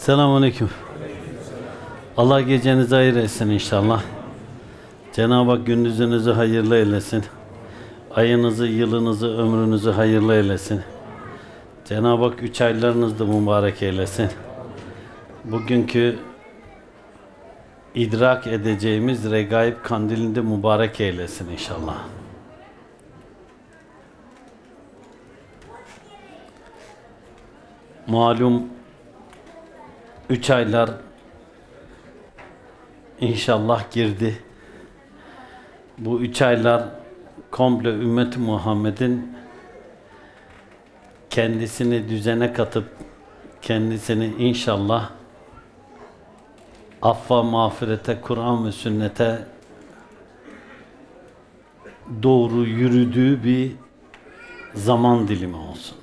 Selamünaleyküm. Allah gecenizi hayır etsin inşallah. Cenab-ı Hak gündüzünüzü hayırlı eylesin. Ayınızı, yılınızı, ömrünüzü hayırlı eylesin. Cenab-ı Hak 3 aylarınızı da mübarek eylesin. Bugünkü idrak edeceğimiz Regaib kandilinde mübarek eylesin inşallah. Malum 3 aylar inşallah girdi. Bu 3 aylar komple ümmet-i Muhammed'in kendisini düzene katıp kendisini inşallah affa, mağfirete, Kur'an ve sünnete doğru yürüdüğü bir zaman dilimi olsun.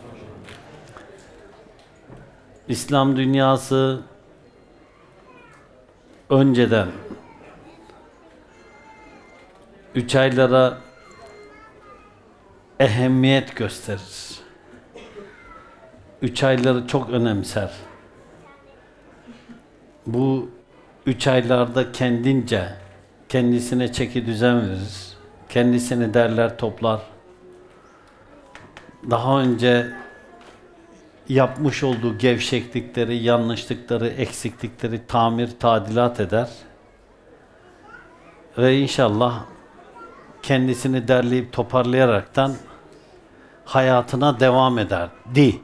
İslam dünyası önceden 3 aylara ehemmiyet gösterir. 3 ayları çok önemser. Bu 3 aylarda kendisine çeki düzen verir. Kendisini derler, toplar. Daha önce yapmış olduğu gevşeklikleri, yanlışlıkları, eksiklikleri tamir, tadilat eder. Ve inşallah kendisini derleyip toparlayaraktan hayatına devam ederdi.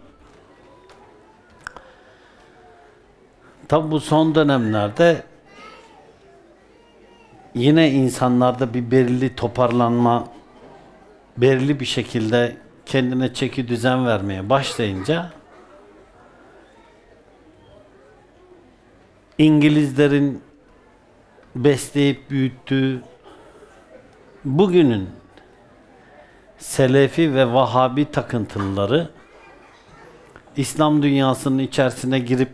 Tabi bu son dönemlerde yine insanlarda bir belirli toparlanma, belirli bir şekilde kendine çeki düzen vermeye başlayınca İngilizlerin besleyip büyüttüğü bugünün Selefi ve Vahabi takıntılıları İslam dünyasının içerisine girip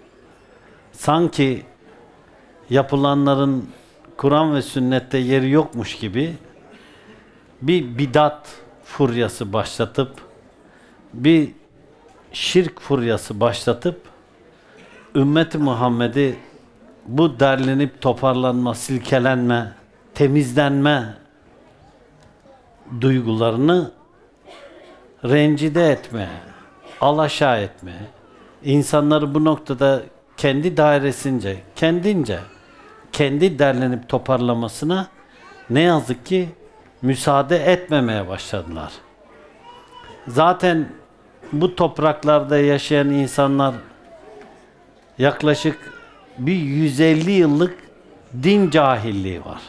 sanki yapılanların Kur'an ve sünnette yeri yokmuş gibi bir bidat furyası başlatıp bir şirk furyası başlatıp ümmet-i Muhammed'i bu derlenip toparlanma, silkelenme, temizlenme duygularını rencide etme, alaşağı etme, insanları bu noktada kendi dairesince, kendi derlenip toparlamasına ne yazık ki müsaade etmemeye başladılar. Zaten bu topraklarda yaşayan insanlar yaklaşık bir 150 yıllık din cahilliği var.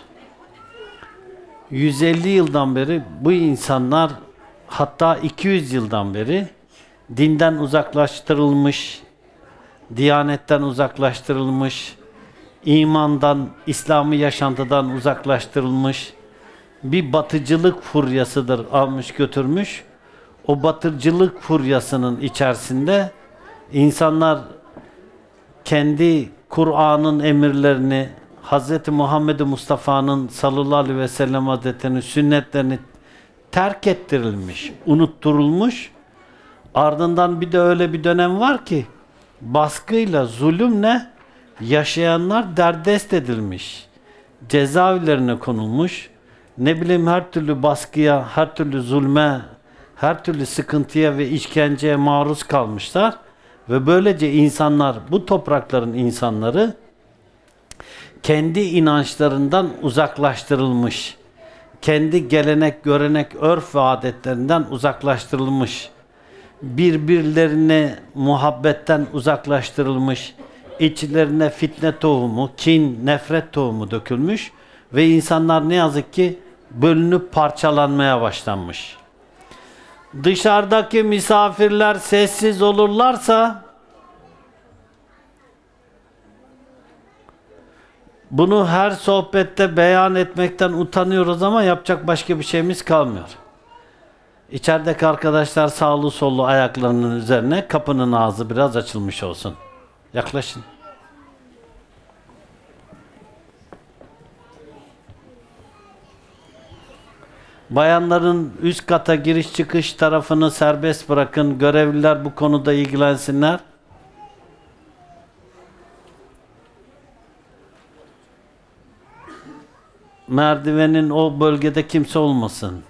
150 yıldan beri bu insanlar, hatta 200 yıldan beri dinden uzaklaştırılmış, diyanetten uzaklaştırılmış, imandan, İslami yaşantıdan uzaklaştırılmış bir batıcılık furyasıdır almış götürmüş. O batıcılık furyasının içerisinde insanlar kendi Kur'an'ın emirlerini, Hz. Muhammed Mustafa'nın sallallahu aleyhi ve sellem adetlerini, sünnetlerini terk ettirilmiş, unutturulmuş. Ardından bir de öyle bir dönem var ki baskıyla, zulümle yaşayanlar derdest edilmiş. Cezaevlerine konulmuş. Ne bileyim her türlü baskıya, her türlü zulme, her türlü sıkıntıya ve işkenceye maruz kalmışlar. Ve böylece insanlar, bu toprakların insanları kendi inançlarından uzaklaştırılmış. Kendi gelenek, görenek, örf ve adetlerinden uzaklaştırılmış. Birbirlerine muhabbetten uzaklaştırılmış. İçlerine fitne tohumu, kin, nefret tohumu dökülmüş. Ve insanlar ne yazık ki bölünüp parçalanmaya başlanmış. Dışarıdaki misafirler sessiz olurlarsa bunu her sohbette beyan etmekten utanıyoruz ama yapacak başka bir şeyimiz kalmıyor. İçerideki arkadaşlar sağlı sollu ayaklarının üzerine, kapının ağzı biraz açılmış olsun. Yaklaşın. Bayanların üst kata giriş çıkış tarafını serbest bırakın. Görevliler bu konuda ilgilensinler. merdivenin o bölgede kimse olmasın.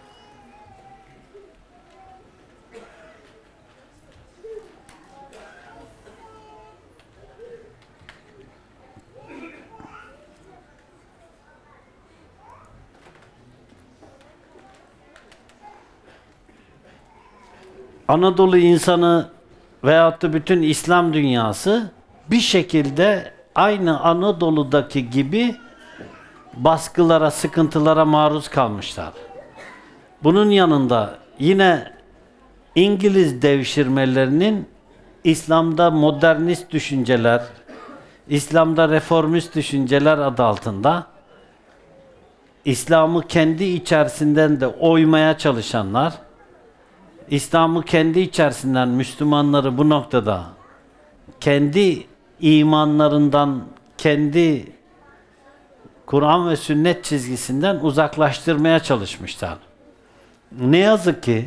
Anadolu insanı veyahut da bütün İslam dünyası bir şekilde aynı Anadolu'daki gibi baskılara, sıkıntılara maruz kalmışlar. Bunun yanında yine İngiliz devşirmelerinin İslam'da modernist düşünceler, İslam'da reformist düşünceler adı altında İslam'ı kendi içerisinden de oymaya çalışanlar, İslam'ı kendi içerisinden Müslümanları bu noktada kendi imanlarından, kendi Kur'an ve sünnet çizgisinden uzaklaştırmaya çalışmışlar. Ne yazık ki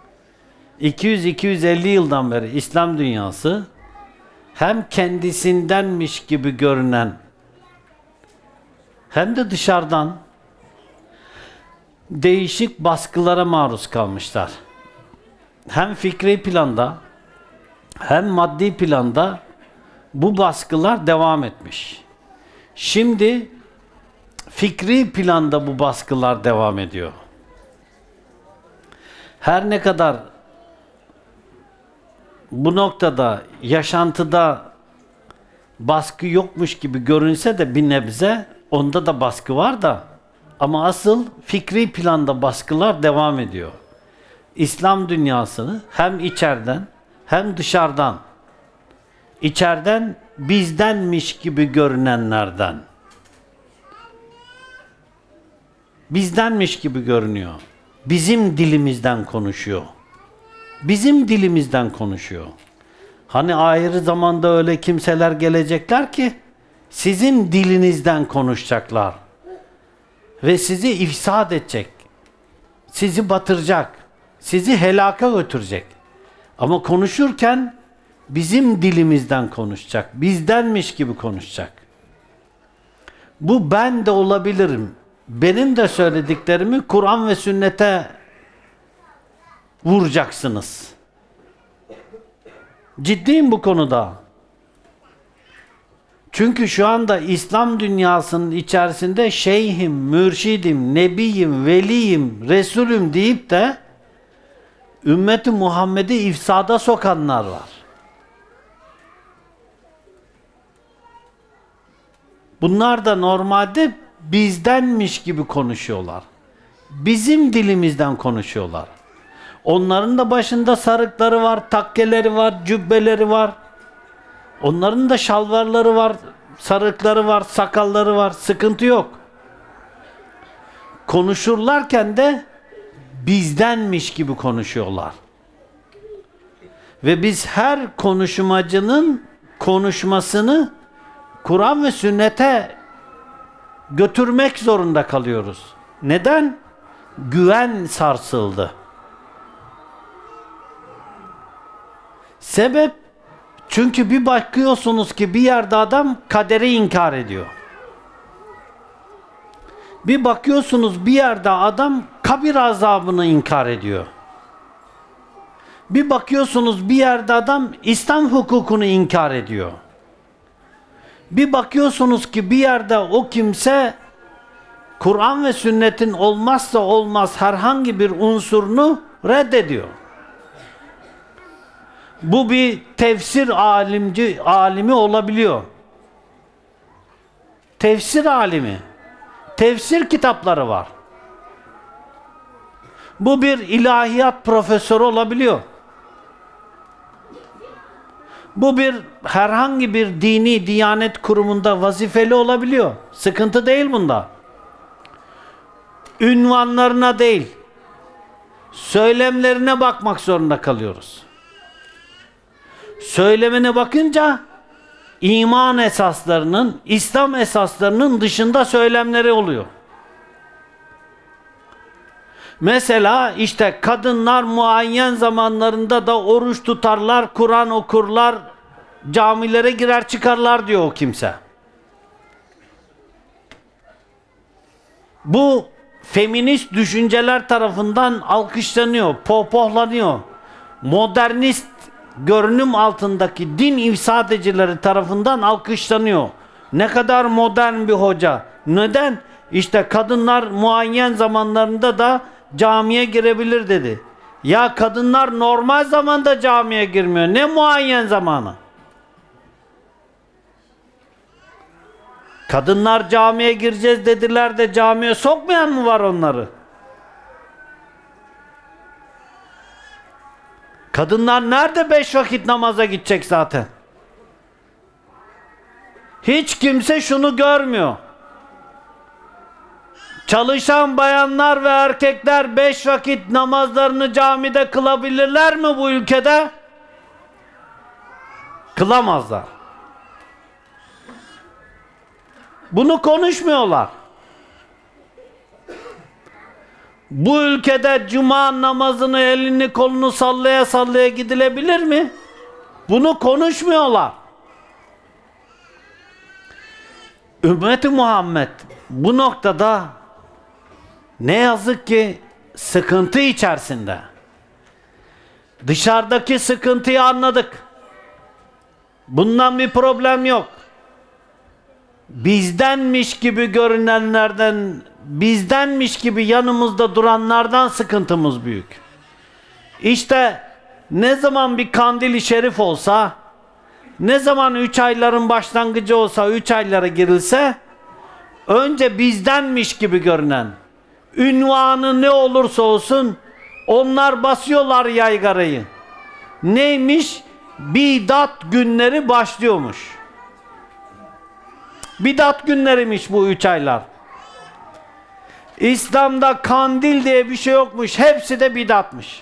200-250 yıldan beri İslam dünyası hem kendisindenmiş gibi görünen hem de dışarıdan değişik baskılara maruz kalmışlar. Hem fikri planda hem maddi planda bu baskılar devam etmiş. Şimdi fikri planda bu baskılar devam ediyor. Her ne kadar bu noktada yaşantıda baskı yokmuş gibi görünse de bir nebze onda da baskı var da ama asıl fikri planda baskılar devam ediyor. İslam dünyasını hem içeriden hem dışarıdan, içeriden bizdenmiş gibi görünenlerden, bizdenmiş gibi görünüyor. Bizim dilimizden konuşuyor. Bizim dilimizden konuşuyor. Hani ahir zamanda öyle kimseler gelecekler ki sizin dilinizden konuşacaklar. Ve sizi ifsad edecek. Sizi batıracak. Sizi helaka götürecek. Ama konuşurken bizim dilimizden konuşacak. Bizdenmiş gibi konuşacak. Bu ben de olabilirim. Benim de söylediklerimi Kur'an ve sünnete vuracaksınız. Ciddiyim bu konuda. Çünkü şu anda İslam dünyasının içerisinde şeyhim, mürşidim, nebiyim, veliyim, resulüm deyip de ümmeti Muhammed'i ifsada sokanlar var. Bunlar da normalde bizdenmiş gibi konuşuyorlar. Bizim dilimizden konuşuyorlar. Onların da başında sarıkları var, takkeleri var, cübbeleri var. Onların da şalvarları var, sarıkları var, sakalları var. Sıkıntı yok. Konuşurlarken de bizdenmiş gibi konuşuyorlar. Ve biz her konuşmacının konuşmasını Kur'an ve sünnete götürmek zorunda kalıyoruz. Neden? Güven sarsıldı. Sebep? Çünkü bir bakıyorsunuz ki bir yerde adam kaderi inkar ediyor. Bir bakıyorsunuz bir yerde adam kabir azabını inkar ediyor. Bir bakıyorsunuz bir yerde adam İslam hukukunu inkar ediyor. Bir bakıyorsunuz ki bir yerde o kimse Kur'an ve sünnetin olmazsa olmaz herhangi bir unsurunu reddediyor. Bu bir tefsir alimi olabiliyor. Tefsir alimi. Tefsir kitapları var. Bu bir ilahiyat profesörü olabiliyor. Bu bir herhangi bir dini diyanet kurumunda vazifeli olabiliyor. Sıkıntı değil bunda. Ünvanlarına değil, söylemlerine bakmak zorunda kalıyoruz. Söylemine bakınca iman esaslarının, İslam esaslarının dışında söylemleri oluyor. Mesela işte kadınlar muayyen zamanlarında da oruç tutarlar, Kur'an okurlar, camilere girer çıkarlar diyor o kimse. bu feminist düşünceler tarafından alkışlanıyor, pohpohlanıyor. Modernist görünüm altındaki din ifsadecileri tarafından alkışlanıyor. Ne kadar modern bir hoca. Neden? İşte kadınlar muayyen zamanlarında da camiye girebilir dedi. Ya kadınlar normal zamanda camiye girmiyor. Ne muayyen zamanı? Kadınlar camiye gireceğiz dediler de camiye sokmayan mı var onları? Kadınlar nerede 5 vakit namaza gidecek zaten? Hiç kimse şunu görmüyor. Çalışan bayanlar ve erkekler 5 vakit namazlarını camide kılabilirler mi bu ülkede? Kılamazlar. Bunu konuşmuyorlar. Bu ülkede cuma namazını elini kolunu sallaya sallaya gidilebilir mi? Bunu konuşmuyorlar. Ümmeti Muhammed bu noktada ne yazık ki sıkıntı içerisinde. Dışarıdaki sıkıntıyı anladık. Bundan bir problem yok. Bizdenmiş gibi görünenlerden, bizdenmiş gibi yanımızda duranlardan sıkıntımız büyük. İşte ne zaman bir kandil-i şerif olsa, ne zaman 3 ayların başlangıcı olsa, 3 aylara girilse, önce bizdenmiş gibi görünen, ünvanı ne olursa olsun, onlar basıyorlar yaygarayı. Neymiş? Bidat günleri başlıyormuş. Bidat günleriymiş bu 3 aylar. İslam'da kandil diye bir şey yokmuş. Hepsi de bidatmış.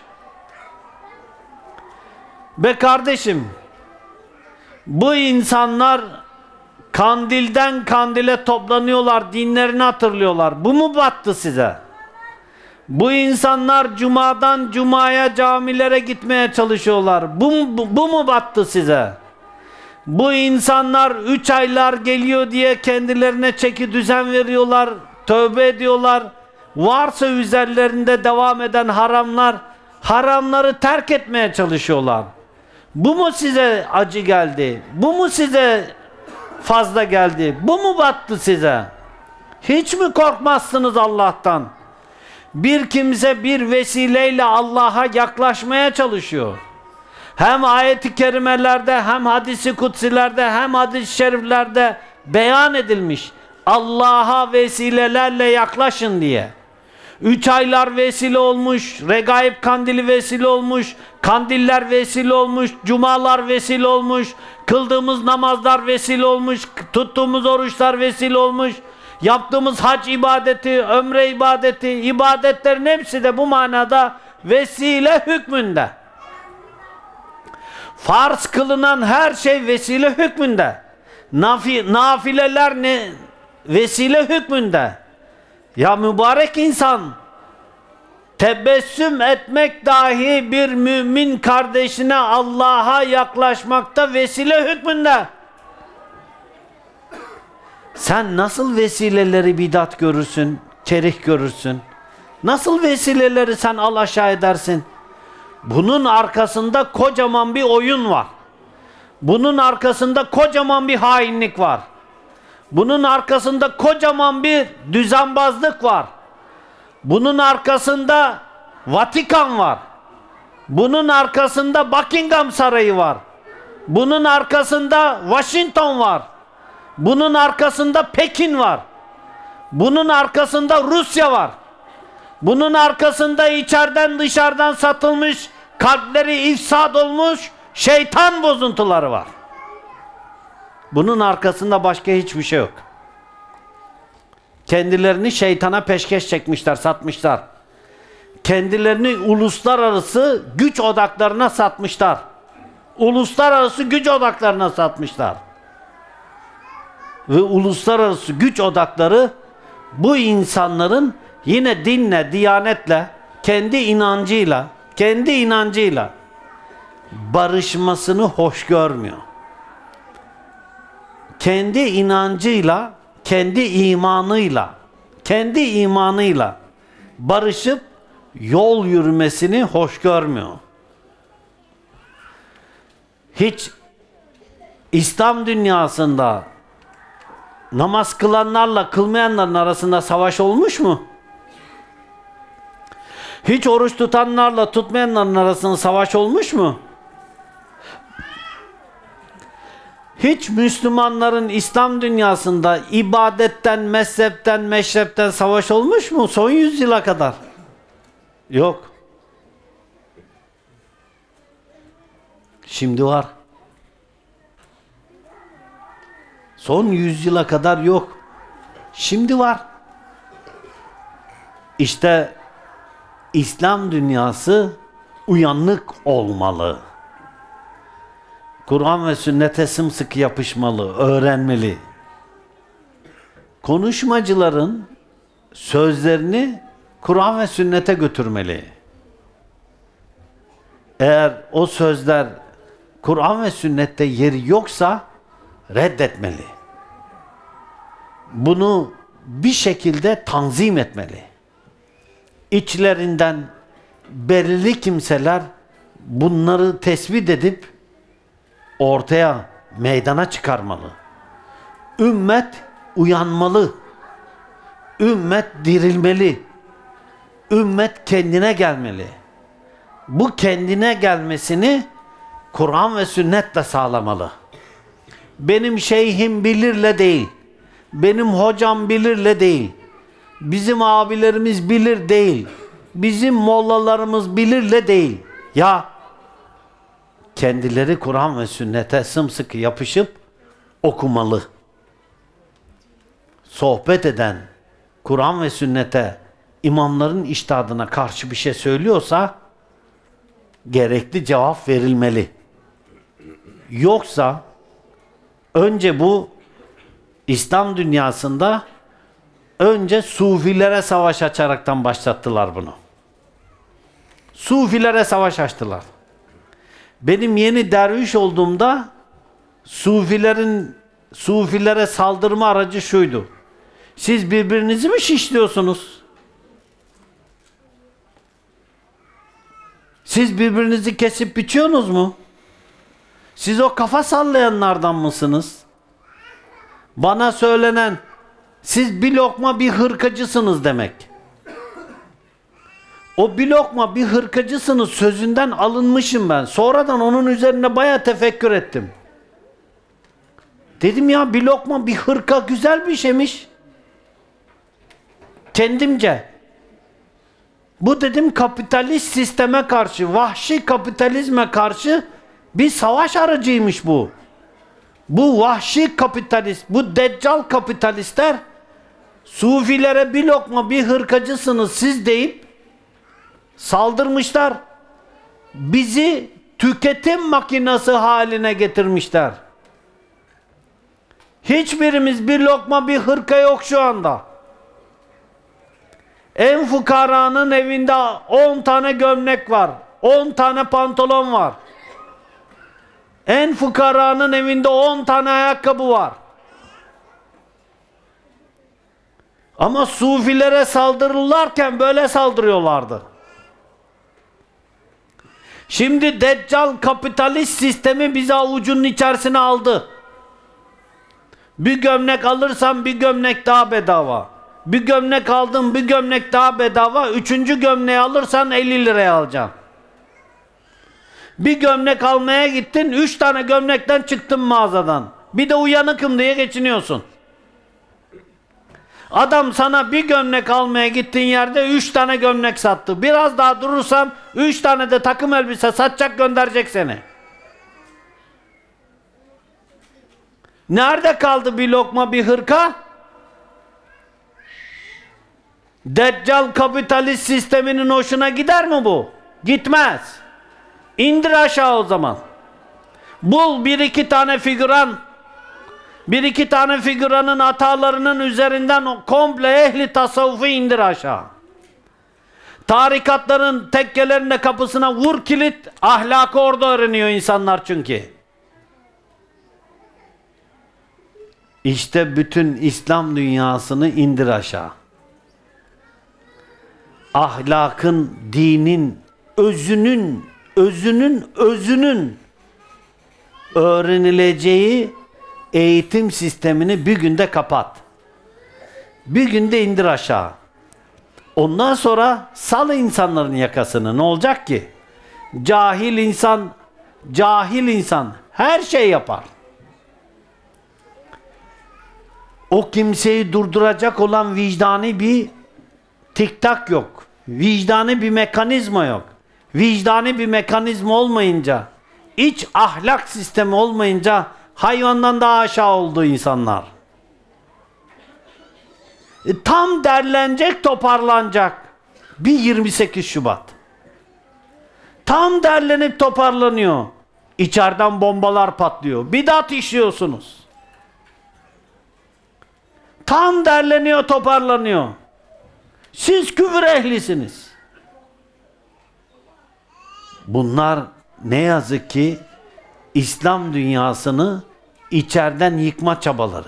Be kardeşim, bu insanlar kandilden kandile toplanıyorlar, dinlerini hatırlıyorlar. Bu mu battı size? Bu insanlar cumadan cumaya camilere gitmeye çalışıyorlar. Bu mu battı size? Bu insanlar 3 aylar geliyor diye kendilerine çeki düzen veriyorlar, tövbe ediyorlar. Varsa üzerlerinde devam eden haramlar, haramları terk etmeye çalışıyorlar. Bu mu size acı geldi? Bu mu size fazla geldi? Bu mu battı size? Hiç mi korkmazsınız Allah'tan? Bir kimse bir vesileyle Allah'a yaklaşmaya çalışıyor. Hem ayet-i kerimelerde, hem hadis-i kutsilerde, hem hadis-i şeriflerde beyan edilmiş. Allah'a vesilelerle yaklaşın diye. 3 aylar vesile olmuş, regaib kandili vesile olmuş, kandiller vesile olmuş, cumalar vesile olmuş, kıldığımız namazlar vesile olmuş, tuttuğumuz oruçlar vesile olmuş, yaptığımız hac ibadeti, ömre ibadeti, ibadetlerin hepsi de bu manada vesile hükmünde. Farz kılınan her şey vesile hükmünde. Nafileler ne? Vesile hükmünde. Ya mübarek insan, tebessüm etmek dahi bir mümin kardeşine Allah'a yaklaşmakta vesile hükmünde. Sen nasıl vesileleri bidat görürsün, kerih görürsün? Nasıl vesileleri sen alaşağı edersin? Bunun arkasında kocaman bir oyun var. Bunun arkasında kocaman bir hainlik var. Bunun arkasında kocaman bir düzenbazlık var. Bunun arkasında Vatikan var. Bunun arkasında Buckingham Sarayı var. Bunun arkasında Washington var. Bunun arkasında Pekin var. Bunun arkasında Rusya var. Bunun arkasında içeriden dışarıdan satılmış, kalpleri ifsad olmuş şeytan bozuntuları var. Bunun arkasında başka hiçbir şey yok. Kendilerini şeytana peşkeş çekmişler, satmışlar. Kendilerini uluslararası güç odaklarına satmışlar. Uluslararası güç odaklarına satmışlar. Ve uluslararası güç odakları bu insanların yine dinle, diyanetle, kendi inancıyla barışmasını hoş görmüyor. Kendi inancıyla, kendi imanıyla, kendi imanıyla barışıp yol yürümesini hoş görmüyor. Hiç İslam dünyasında namaz kılanlarla kılmayanların arasında savaş olmuş mu? Hiç oruç tutanlarla tutmayanların arasında savaş olmuş mu? Hiç Müslümanların İslam dünyasında ibadetten, mezhepten, meşrepten savaş olmuş mu? Son 100 yıla kadar. Yok. Şimdi var. Son 100 yıla kadar yok. Şimdi var. İşte İslam dünyası uyanık olmalı. Kur'an ve sünnete sımsıkı yapışmalı, öğrenmeli. Konuşmacıların sözlerini Kur'an ve sünnete götürmeli. Eğer o sözler Kur'an ve sünnette yeri yoksa reddetmeli. Bunu bir şekilde tanzim etmeli. İçlerinden belirli kimseler bunları tespit edip ortaya, meydana çıkarmalı. Ümmet uyanmalı. Ümmet dirilmeli. Ümmet kendine gelmeli. Bu kendine gelmesini Kur'an ve sünnetle sağlamalı. Benim şeyhim bilirle değil. Benim hocam bilirle değil. Bizim abilerimiz bilir değil. Bizim mollalarımız bilirle değil. Ya kendileri Kur'an ve sünnete sımsıkı yapışıp okumalı. Sohbet eden Kur'an ve sünnete, imamların içtihadına karşı bir şey söylüyorsa gerekli cevap verilmeli. Yoksa önce bu İslam dünyasında önce Sufilere savaş açaraktan başlattılar bunu. Sufilere savaş açtılar. Benim yeni derviş olduğumda Sufilere saldırma aracı şuydu. Siz birbirinizi mi şişliyorsunuz? Siz birbirinizi kesip biçiyorsunuz mu? Siz o kafa sallayanlardan mısınız? Bana söylenen, siz bir lokma bir hırkacısınız demek. O bir lokma bir hırkacısınız sözünden alınmışım ben. Sonradan onun üzerine bayağı tefekkür ettim. Dedim ya bir lokma bir hırka güzel bir şeymiş. Kendimce. Bu dedim kapitalist sisteme karşı, vahşi kapitalizme karşı bir savaş aracıymış bu. Bu vahşi kapitalist, bu deccal kapitalistler Sufilere bir lokma bir hırkacısınız siz deyip saldırmışlar. Bizi tüketim makinesi haline getirmişler. Hiçbirimiz bir lokma bir hırka yok şu anda. En fukaranın evinde 10 tane gömlek var. 10 tane pantolon var. En fukaranın evinde 10 tane ayakkabı var. Ama Sufilere saldırırlarken böyle saldırıyorlardı. Şimdi deccal kapitalist sistemi bizi avucunun içerisine aldı. Bir gömlek alırsan bir gömlek daha bedava. Bir gömlek aldın bir gömlek daha bedava. 3. gömleği alırsan 50 liraya alacaksın. Bir gömlek almaya gittin 3 tane gömlekten çıktın mağazadan. Bir de uyanıkım diye geçiniyorsun. Adam sana bir gömlek almaya gittiğin yerde 3 tane gömlek sattı. Biraz daha durursam 3 tane de takım elbise satacak gönderecek seni. Nerede kaldı bir lokma bir hırka? Deccal kapitalist sisteminin hoşuna gider mi bu? Gitmez. İndir aşağı o zaman. Bul bir iki tane figüran. Bir iki tane figüranın hatalarının üzerinden komple ehli tasavvufu indir aşağı. Tarikatların tekkelerinde kapısına vur kilit, ahlakı orada öğreniyor insanlar çünkü. İşte bütün İslam dünyasını indir aşağı. ahlakın, dinin, özünün öğrenileceği eğitim sistemini bir günde kapat. Bir günde indir aşağı. Ondan sonra sal insanların yakasını. Ne olacak ki? Cahil insan her şey yapar. O kimseyi durduracak olan vicdani bir tiktak yok. Vicdani bir mekanizma yok. Vicdani bir mekanizma olmayınca, iç ahlak sistemi olmayınca hayvandan daha aşağı olduğu insanlar. Tam derlenecek, toparlanacak. Bir 28 Şubat. Tam derlenip toparlanıyor. İçeriden bombalar patlıyor. Bidat işliyorsunuz. Tam derleniyor, toparlanıyor. Siz küfür ehlisiniz. Bunlar ne yazık ki İslam dünyasını içeriden yıkma çabaları.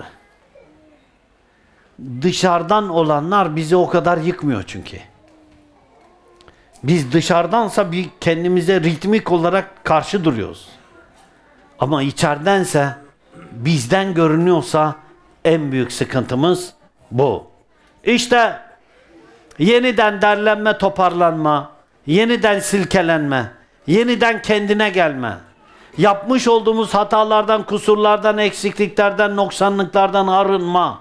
Dışarıdan olanlar bizi o kadar yıkmıyor çünkü. Biz dışarıdansa bir kendimize ritmik olarak karşı duruyoruz. Ama içeridense, bizden görünüyorsa en büyük sıkıntımız bu. İşte yeniden derlenme, toparlanma, yeniden silkelenme, yeniden kendine gelme. Yapmış olduğumuz hatalardan, kusurlardan, eksikliklerden, noksanlıklardan arınma.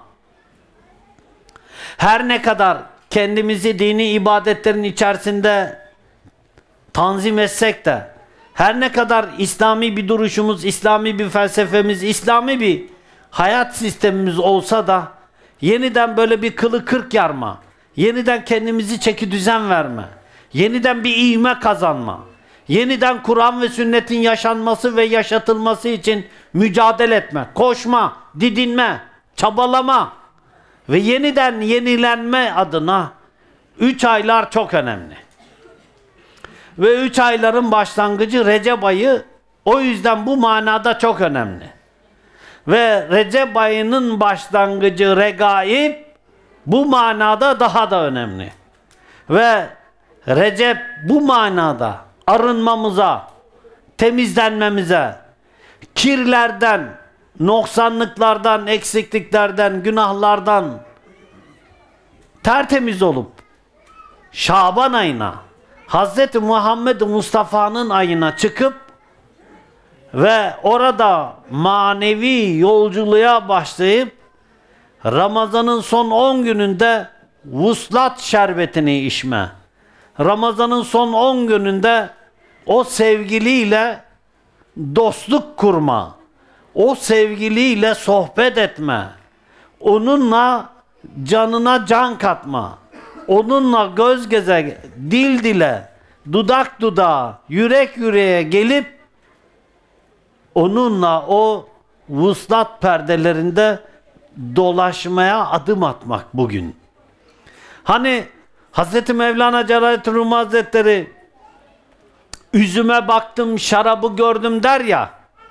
Her ne kadar kendimizi dini ibadetlerin içerisinde tanzim etsek de, her ne kadar İslami bir duruşumuz, İslami bir felsefemiz, İslami bir hayat sistemimiz olsa da yeniden böyle bir kılı kırk yarma, yeniden kendimizi çeki düzen verme, yeniden bir ivme kazanma, yeniden Kur'an ve sünnetin yaşanması ve yaşatılması için mücadele etme, koşma, didinme, çabalama ve yeniden yenilenme adına 3 aylar çok önemli. Ve 3 ayların başlangıcı Recep ayı, o yüzden bu manada çok önemli. Ve Recep ayının başlangıcı Regaib bu manada daha da önemli. Ve Recep bu manada arınmamıza, temizlenmemize, kirlerden, noksanlıklardan, eksikliklerden, günahlardan tertemiz olup Şaban ayına, Hz. Muhammed Mustafa'nın ayına çıkıp ve orada manevi yolculuğa başlayıp Ramazan'ın son 10 gününde vuslat şerbetini içme. Ramazan'ın son 10 gününde o sevgiliyle dostluk kurma. O sevgiliyle sohbet etme. Onunla canına can katma. Onunla göz göze, dil dile, dudak dudağa, yürek yüreğe gelip onunla o vuslat perdelerinde dolaşmaya adım atmak bugün. Hani Hz. Mevlana Celaleddin Rumi Hazretleri üzüme baktım, şarabı gördüm der ya.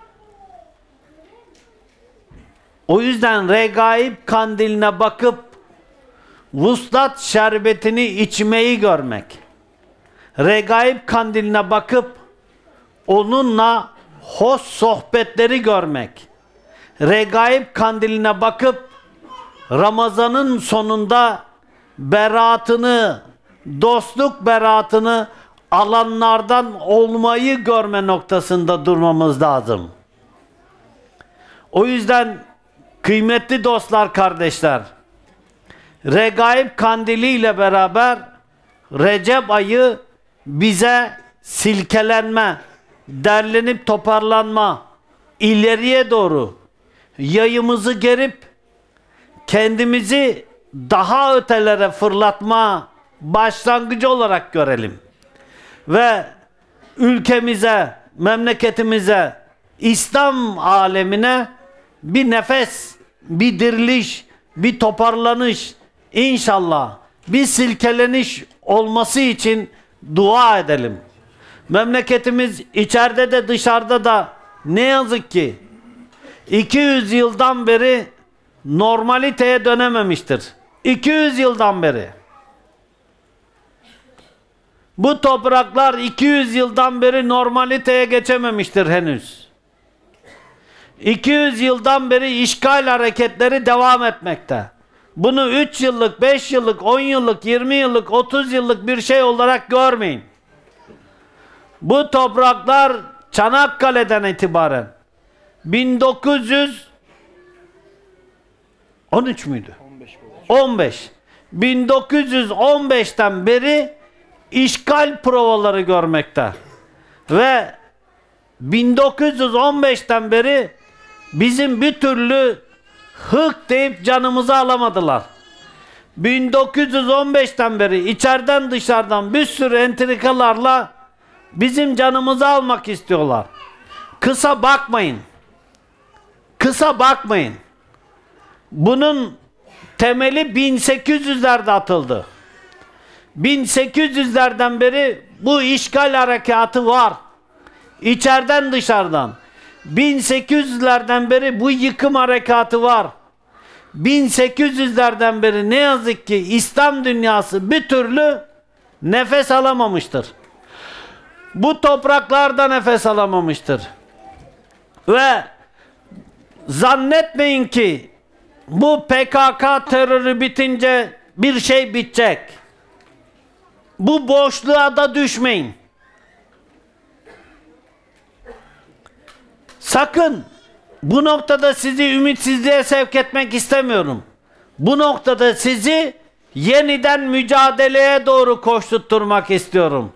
O yüzden Regaib kandiline bakıp vuslat şerbetini içmeyi görmek. Regaib kandiline bakıp onunla hoş sohbetleri görmek. Regaib kandiline bakıp Ramazan'ın sonunda beraatını, dostluk beraatını alanlardan olmayı görme noktasında durmamız lazım. O yüzden kıymetli dostlar, kardeşler, Regaib kandili ile beraber Recep ayı bize silkelenme, derlenip toparlanma, ileriye doğru yayımızı gerip kendimizi daha ötelere fırlatma başlangıcı olarak görelim. Ve ülkemize, memleketimize, İslam alemine bir nefes, bir diriliş, bir toparlanış, inşallah bir silkeleniş olması için dua edelim. Memleketimiz içeride de dışarıda da ne yazık ki 200 yıldan beri normaliteye dönememiştir. 200 yıldan beri. Bu topraklar 200 yıldan beri normaliteye geçememiştir henüz. 200 yıldan beri işgal hareketleri devam etmekte. Bunu 3 yıllık, 5 yıllık, 10 yıllık, 20 yıllık, 30 yıllık bir şey olarak görmeyin. Bu topraklar Çanakkale'den itibaren 1913 müydü? 15. 1915'ten beri işgal provaları görmekte. Ve 1915'ten beri bizim bir türlü hık deyip canımızı alamadılar. 1915'ten beri içeriden dışarıdan bir sürü entrikalarla bizim canımızı almak istiyorlar. Kısa bakmayın. Kısa bakmayın. Bunun temeli 1800'lerde atıldı. 1800'lerden beri bu işgal harekatı var. İçeriden dışarıdan. 1800'lerden beri bu yıkım harekatı var. 1800'lerden beri ne yazık ki İslam dünyası bir türlü nefes alamamıştır. Bu topraklarda nefes alamamıştır. Ve zannetmeyin ki bu PKK terörü bitince bir şey bitecek. Bu boşluğa da düşmeyin. Sakın bu noktada sizi ümitsizliğe sevk etmek istemiyorum. Bu noktada sizi yeniden mücadeleye doğru koşturtturmak istiyorum.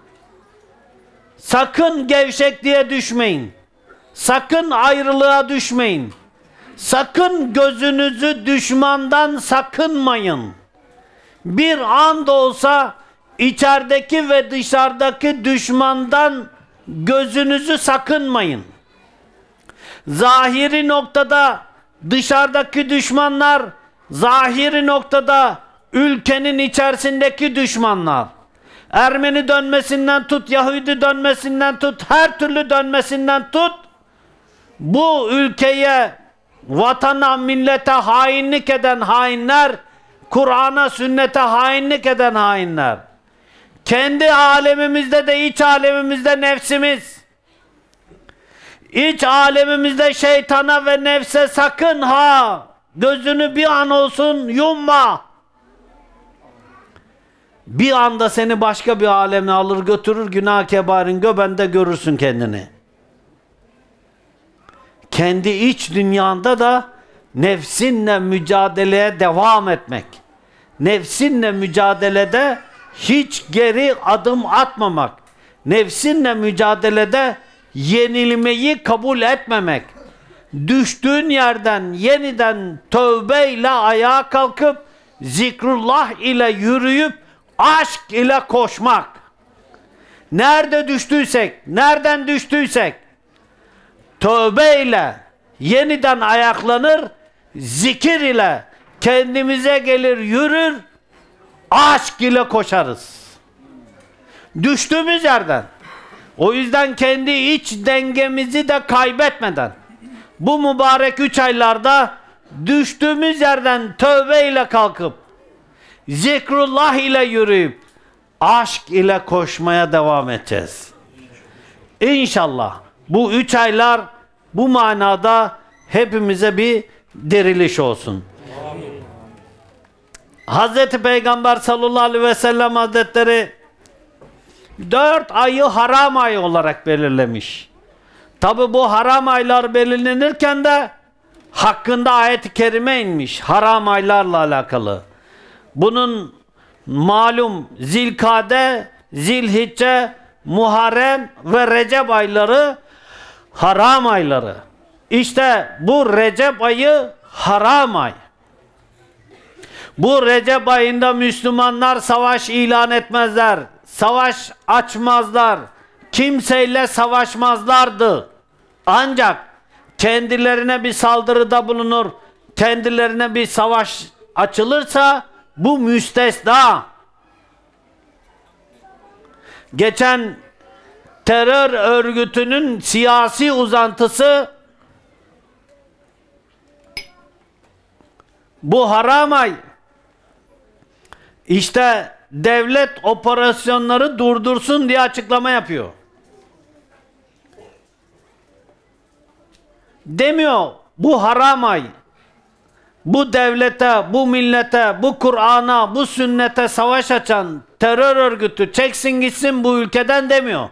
Sakın gevşekliğe düşmeyin. Sakın ayrılığa düşmeyin. Sakın gözünüzü düşmandan sakınmayın. Bir an da olsa içerideki ve dışarıdaki düşmandan gözünüzü sakınmayın. Zahiri noktada dışarıdaki düşmanlar, zahiri noktada ülkenin içerisindeki düşmanlar. Ermeni dönmesinden tut, Yahudi dönmesinden tut, her türlü dönmesinden tut, bu ülkeye, vatana, millete hainlik eden hainler, Kur'an'a, sünnete hainlik eden hainler. Kendi alemimizde de, iç alemimizde nefsimiz, iç alemimizde şeytana ve nefse sakın ha gözünü bir an olsun yumma. Bir anda seni başka bir aleme alır götürür, günah kebarin göbende görürsün kendini. Kendi iç dünyanda da nefsinle mücadeleye devam etmek. Nefsinle mücadelede hiç geri adım atmamak. Nefsinle mücadelede yenilmeyi kabul etmemek. Düştüğün yerden yeniden tövbeyle ayağa kalkıp zikrullah ile yürüyüp aşk ile koşmak. Nerede düştüysek, nereden düştüysek tövbeyle yeniden ayaklanır, zikir ile kendimize gelir, yürür, aşk ile koşarız. Düştüğümüz yerden. O yüzden kendi iç dengemizi de kaybetmeden bu mübarek 3 aylarda düştüğümüz yerden tövbeyle kalkıp zikrullah ile yürüyüp aşk ile koşmaya devam edeceğiz. İnşallah bu 3 aylar bu manada hepimize bir diriliş olsun. Amin. Hazreti Peygamber sallallahu aleyhi ve sellem Hazretleri 4 ayı haram ayı olarak belirlemiş. Tabi bu haram aylar belirlenirken de hakkında ayet-i kerime inmiş. Haram aylarla alakalı. Bunun malum Zilkade, Zilhicce, Muharrem ve Recep ayları haram ayları. İşte bu Recep ayı haram ay. Bu Recep ayında Müslümanlar savaş ilan etmezler. Savaş açmazlar. Kimseyle savaşmazlardı. Ancak kendilerine bir saldırıda bulunur, kendilerine bir savaş açılırsa bu müstesna. Geçen terör örgütünün siyasi uzantısı bu haram ay. İşte devlet operasyonları durdursun diye açıklama yapıyor. Demiyor bu haram ay, bu devlete, bu millete, bu Kur'an'a, bu sünnete savaş açan terör örgütü çeksin gitsin bu ülkeden demiyor.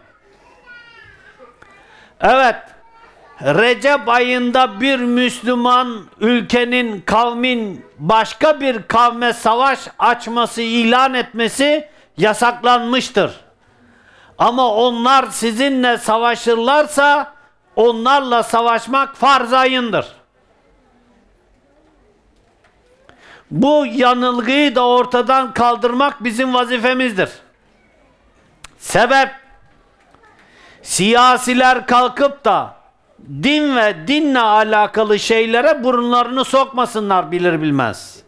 Evet, Recep ayında bir Müslüman ülkenin, kavmin başka bir kavme savaş açması, ilan etmesi yasaklanmıştır. Ama onlar sizinle savaşırlarsa onlarla savaşmak farz ayındır. Bu yanılgıyı da ortadan kaldırmak bizim vazifemizdir. Sebep, siyasiler kalkıp da din ve dinle alakalı şeylere burunlarını sokmasınlar bilir bilmez.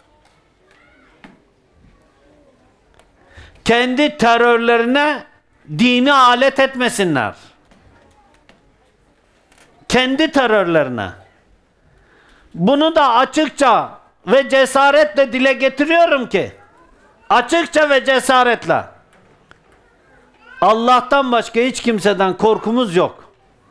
Kendi terörlerine dini alet etmesinler. Kendi terörlerine. Bunu da açıkça ve cesaretle dile getiriyorum ki, açıkça ve cesaretle, Allah'tan başka hiç kimseden korkumuz yok.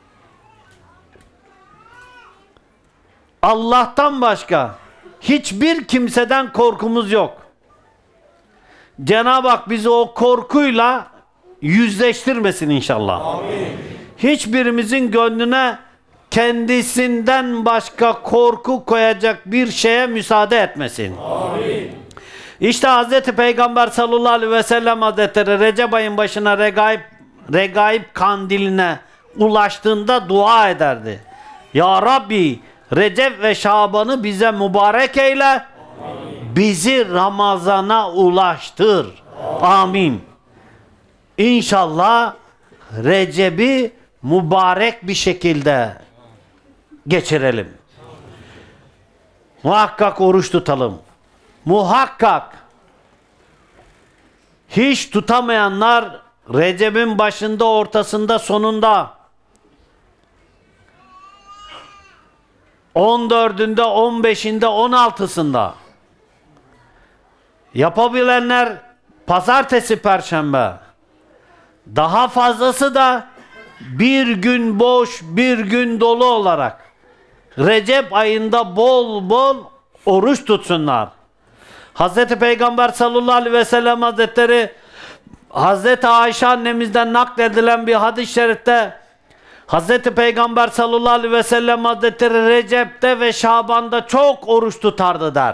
Allah'tan başka hiçbir kimseden korkumuz yok. Cenab-ı Hak bizi o korkuyla yüzleştirmesin inşallah. Amin. Hiçbirimizin gönlüne kendisinden başka korku koyacak bir şeye müsaade etmesin. Amin. İşte Hz. Peygamber sallallahu aleyhi ve sellem Hazretleri Recep ayın başına Regaib kandiline ulaştığında dua ederdi. Ya Rabbi, Recep ve Şaban'ı bize mübarek eyle. Amin. Bizi Ramazan'a ulaştır. Amin. İnşallah Recep'i mübarek bir şekilde geçirelim. Muhakkak oruç tutalım. Muhakkak. Hiç tutamayanlar Recep'in başında, ortasında, sonunda, 14'ünde, 15'inde, 16'sında, yapabilenler pazartesi, perşembe, daha fazlası da bir gün boş, bir gün dolu olarak Recep ayında bol bol oruç tutsunlar. Hz. Peygamber sallallahu aleyhi ve sellem Hazretleri Hz. Ayşe annemizden nakledilen bir hadis-i şerifte Hz. Peygamber sallallahu aleyhi ve sellem Hazretleri Recep'te ve Şaban'da çok oruç tutardı der.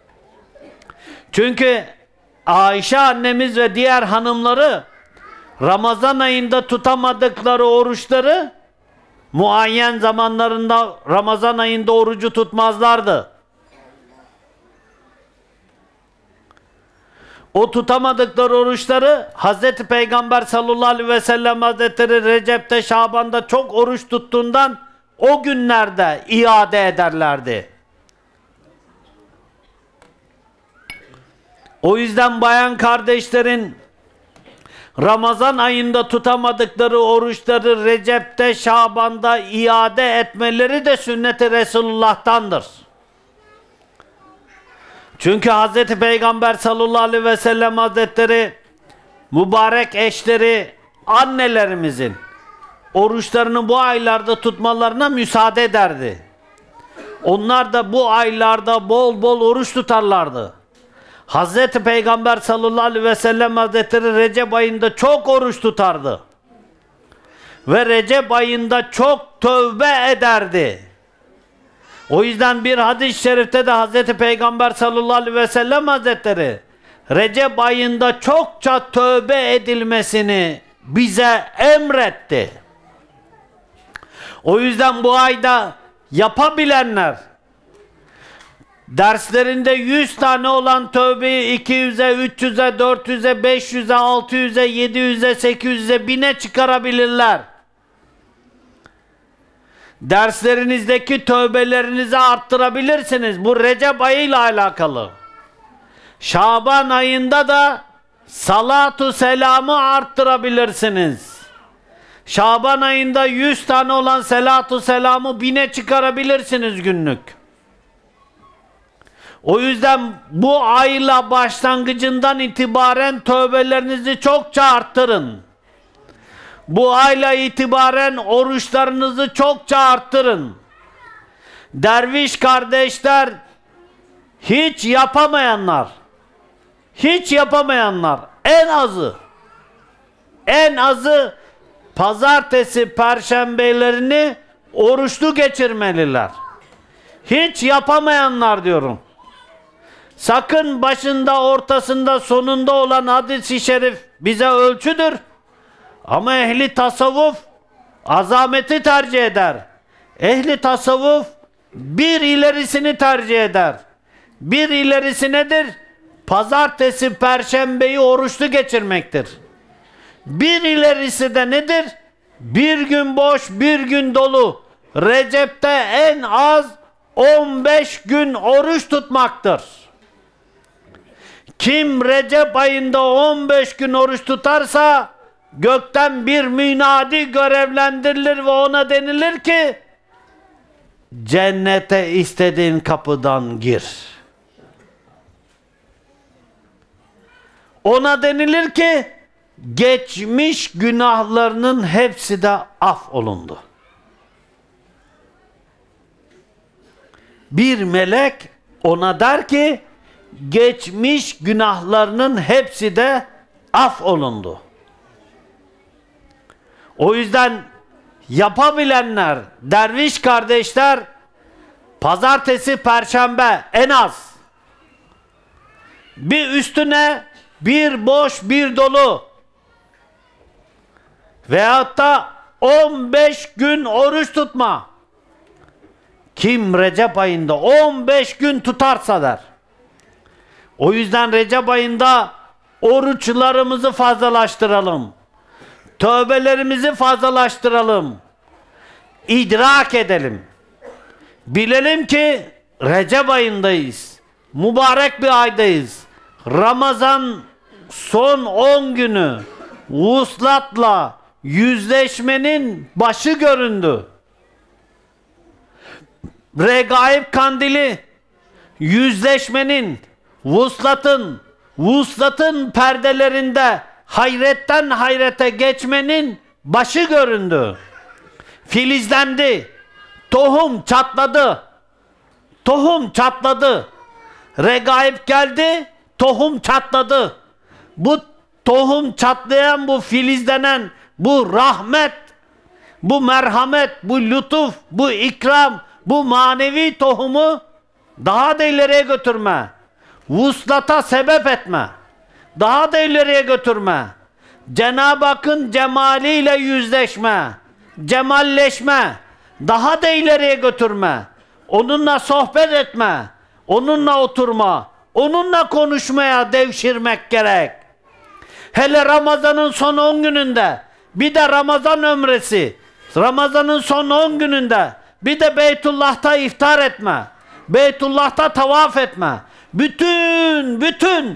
Çünkü Ayşe annemiz ve diğer hanımları Ramazan ayında tutamadıkları oruçları muayyen zamanlarında Ramazan ayında orucu tutmazlardı. O tutamadıkları oruçları Hz. Peygamber sallallahu aleyhi ve sellem Hazretleri Recep'te, Şaban'da çok oruç tuttuğundan o günlerde iade ederlerdi. O yüzden bayan kardeşlerin Ramazan ayında tutamadıkları oruçları Recep'te, Şaban'da iade etmeleri de sünnet-i Resulullah'tandır. Çünkü Hz. Peygamber sallallahu aleyhi ve sellem Hazretleri mübarek eşleri, annelerimizin oruçlarını bu aylarda tutmalarına müsaade ederdi. Onlar da bu aylarda bol bol oruç tutarlardı. Hz. Peygamber sallallahu aleyhi ve sellem Hazretleri Recep ayında çok oruç tutardı. Ve Recep ayında çok tövbe ederdi. O yüzden bir hadis-i şerifte de Hz. Peygamber sallallahu aleyhi ve sellem Hazretleri Recep ayında çokça tövbe edilmesini bize emretti. O yüzden bu ayda yapabilenler derslerinde 100 tane olan tövbeyi 200'e, 300'e, 400'e, 500'e, 600'e, 700'e, 800'e, 1000'e çıkarabilirler. Derslerinizdeki tövbelerinizi arttırabilirsiniz. Bu Recep ayıyla alakalı. Şaban ayında da salatu selamı arttırabilirsiniz. Şaban ayında 100 tane olan salatu selamı 1000'e çıkarabilirsiniz günlük. O yüzden bu ayla başlangıcından itibaren tövbelerinizi çokça arttırın. Bu ayla itibaren oruçlarınızı çokça arttırın. Derviş kardeşler, hiç yapamayanlar en azı pazartesi, perşembelerini oruçlu geçirmeliler. Hiç yapamayanlar diyorum. Sakın başında, ortasında, sonunda olan hadis-i şerif bize ölçüdür. Ama ehli tasavvuf azameti tercih eder. Ehli tasavvuf bir ilerisini tercih eder. Bir ilerisi nedir? Pazartesi, perşembeyi oruçlu geçirmektir. Bir ilerisi de nedir? Bir gün boş, bir gün dolu. Recep'te en az 15 gün oruç tutmaktır. Kim Recep ayında 15 gün oruç tutarsa gökten bir münadi görevlendirilir ve ona denilir ki cennete istediğin kapıdan gir. Ona denilir ki geçmiş günahlarının hepsi de af olundu. Bir melek ona der ki geçmiş günahlarının hepsi de af olundu. O yüzden yapabilenler, derviş kardeşler, pazartesi, perşembe en az, bir üstüne bir boş bir dolu veyahut da 15 gün oruç tutma. Kim Recep ayında 15 gün tutarsa der. O yüzden Recep ayında oruçlarımızı fazlalaştıralım. Tövbelerimizi fazlalaştıralım. İdrak edelim. Bilelim ki Recep ayındayız. Mübarek bir aydayız. Ramazan son 10 günü vuslatla yüzleşmenin başı göründü. Regaib kandili yüzleşmenin, vuslatın perdelerinde hayretten hayrete geçmenin başı göründü. Filizlendi. Tohum çatladı. Tohum çatladı. Regaib geldi. Tohum çatladı. Bu tohum çatlayan, bu filizlenen, bu rahmet, bu merhamet, bu lütuf, bu ikram, bu manevi tohumu daha da ileriye götürme. Vuslata sebep etme. Daha da ileriye götürme. Cenab-ı Hakk'ın cemaliyle yüzleşme. Cemalleşme. Daha da ileriye götürme. Onunla sohbet etme. Onunla oturma. Onunla konuşmaya devşirmek gerek. Hele Ramazan'ın son 10 gününde, bir de Ramazan ömresi, Ramazan'ın son 10 gününde bir de Beytullah'ta iftar etme. Beytullah'ta tavaf etme. Bütün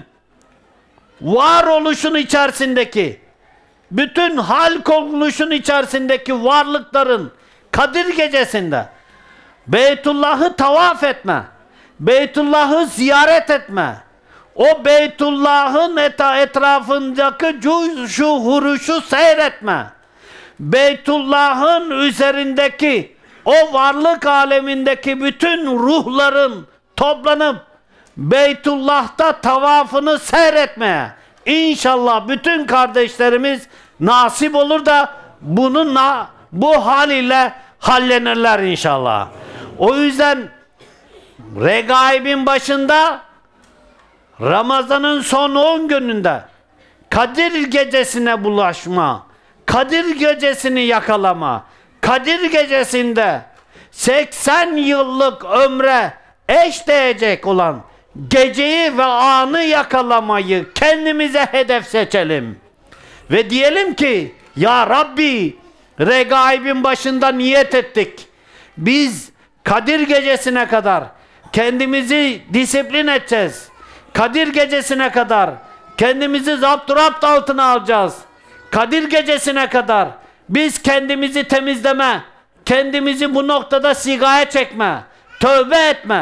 varoluşun içerisindeki, bütün halk oluşun içerisindeki varlıkların Kadir gecesinde Beytullah'ı tavaf etme. Beytullah'ı ziyaret etme. O Beytullah'ın etrafındaki cuşu huruşu seyretme. Beytullah'ın üzerindeki o varlık alemindeki bütün ruhların toplanıp Beytullah'ta tavafını seyretmeye İnşallah bütün kardeşlerimiz nasip olur da bununla, bu hal ile hallenirler inşallah. O yüzden Regaib'in başında Ramazan'ın son 10 gününde Kadir gecesine bulaşma, Kadir gecesini yakalama, Kadir gecesinde 80 yıllık ömre eş değecek olan geceyi ve anı yakalamayı kendimize hedef seçelim. Ve diyelim ki ya Rabbi, Regaib'in başında niyet ettik. Biz Kadir gecesine kadar kendimizi disiplin edeceğiz. Kadir gecesine kadar kendimizi zapturapt altına alacağız. Kadir gecesine kadar biz kendimizi temizleme, kendimizi bu noktada sigaya çekme, tövbe etme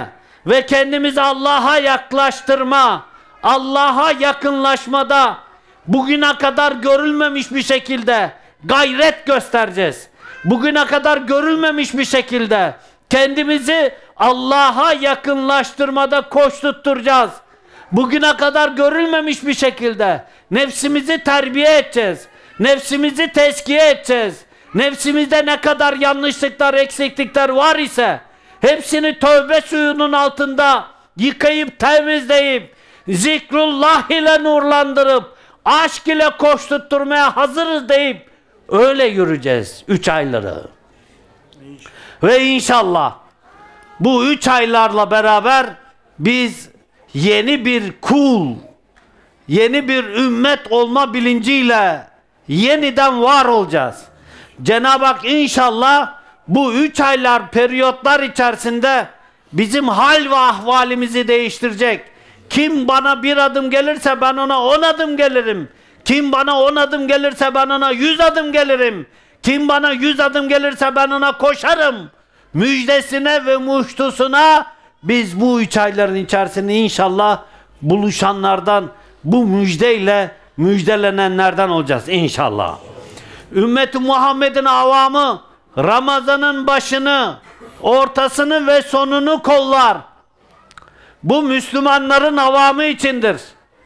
ve kendimizi Allah'a yaklaştırma, Allah'a yakınlaşmada bugüne kadar görülmemiş bir şekilde gayret göstereceğiz. Bugüne kadar görülmemiş bir şekilde kendimizi Allah'a yakınlaştırmada koşturtturacağız. Bugüne kadar görülmemiş bir şekilde nefsimizi terbiye edeceğiz. Nefsimizi tezkiye edeceğiz. Nefsimizde ne kadar yanlışlıklar, eksiklikler var ise hepsini tövbe suyunun altında yıkayıp temizleyip zikrullah ile nurlandırıp aşk ile koşturtturmaya hazırız deyip öyle yürüyeceğiz 3 ayları. Ve inşallah bu 3 aylarla beraber biz yeni bir kul, yeni bir ümmet olma bilinciyle yeniden var olacağız. Cenab-ı Hak inşallah bu 3 aylar, periyotlar içerisinde bizim hal ve ahvalimizi değiştirecek. Kim bana 1 adım gelirse ben ona 10 adım gelirim. Kim bana 10 adım gelirse ben ona 100 adım gelirim. Kim bana 100 adım gelirse ben ona koşarım. Müjdesine ve muştusuna biz bu 3 ayların içerisinde inşallah buluşanlardan, bu müjdeyle müjdelenenlerden olacağız inşallah. Ümmet-i Muhammed'in avamı Ramazan'ın başını, ortasını ve sonunu kollar. Bu Müslümanların avamı içindir.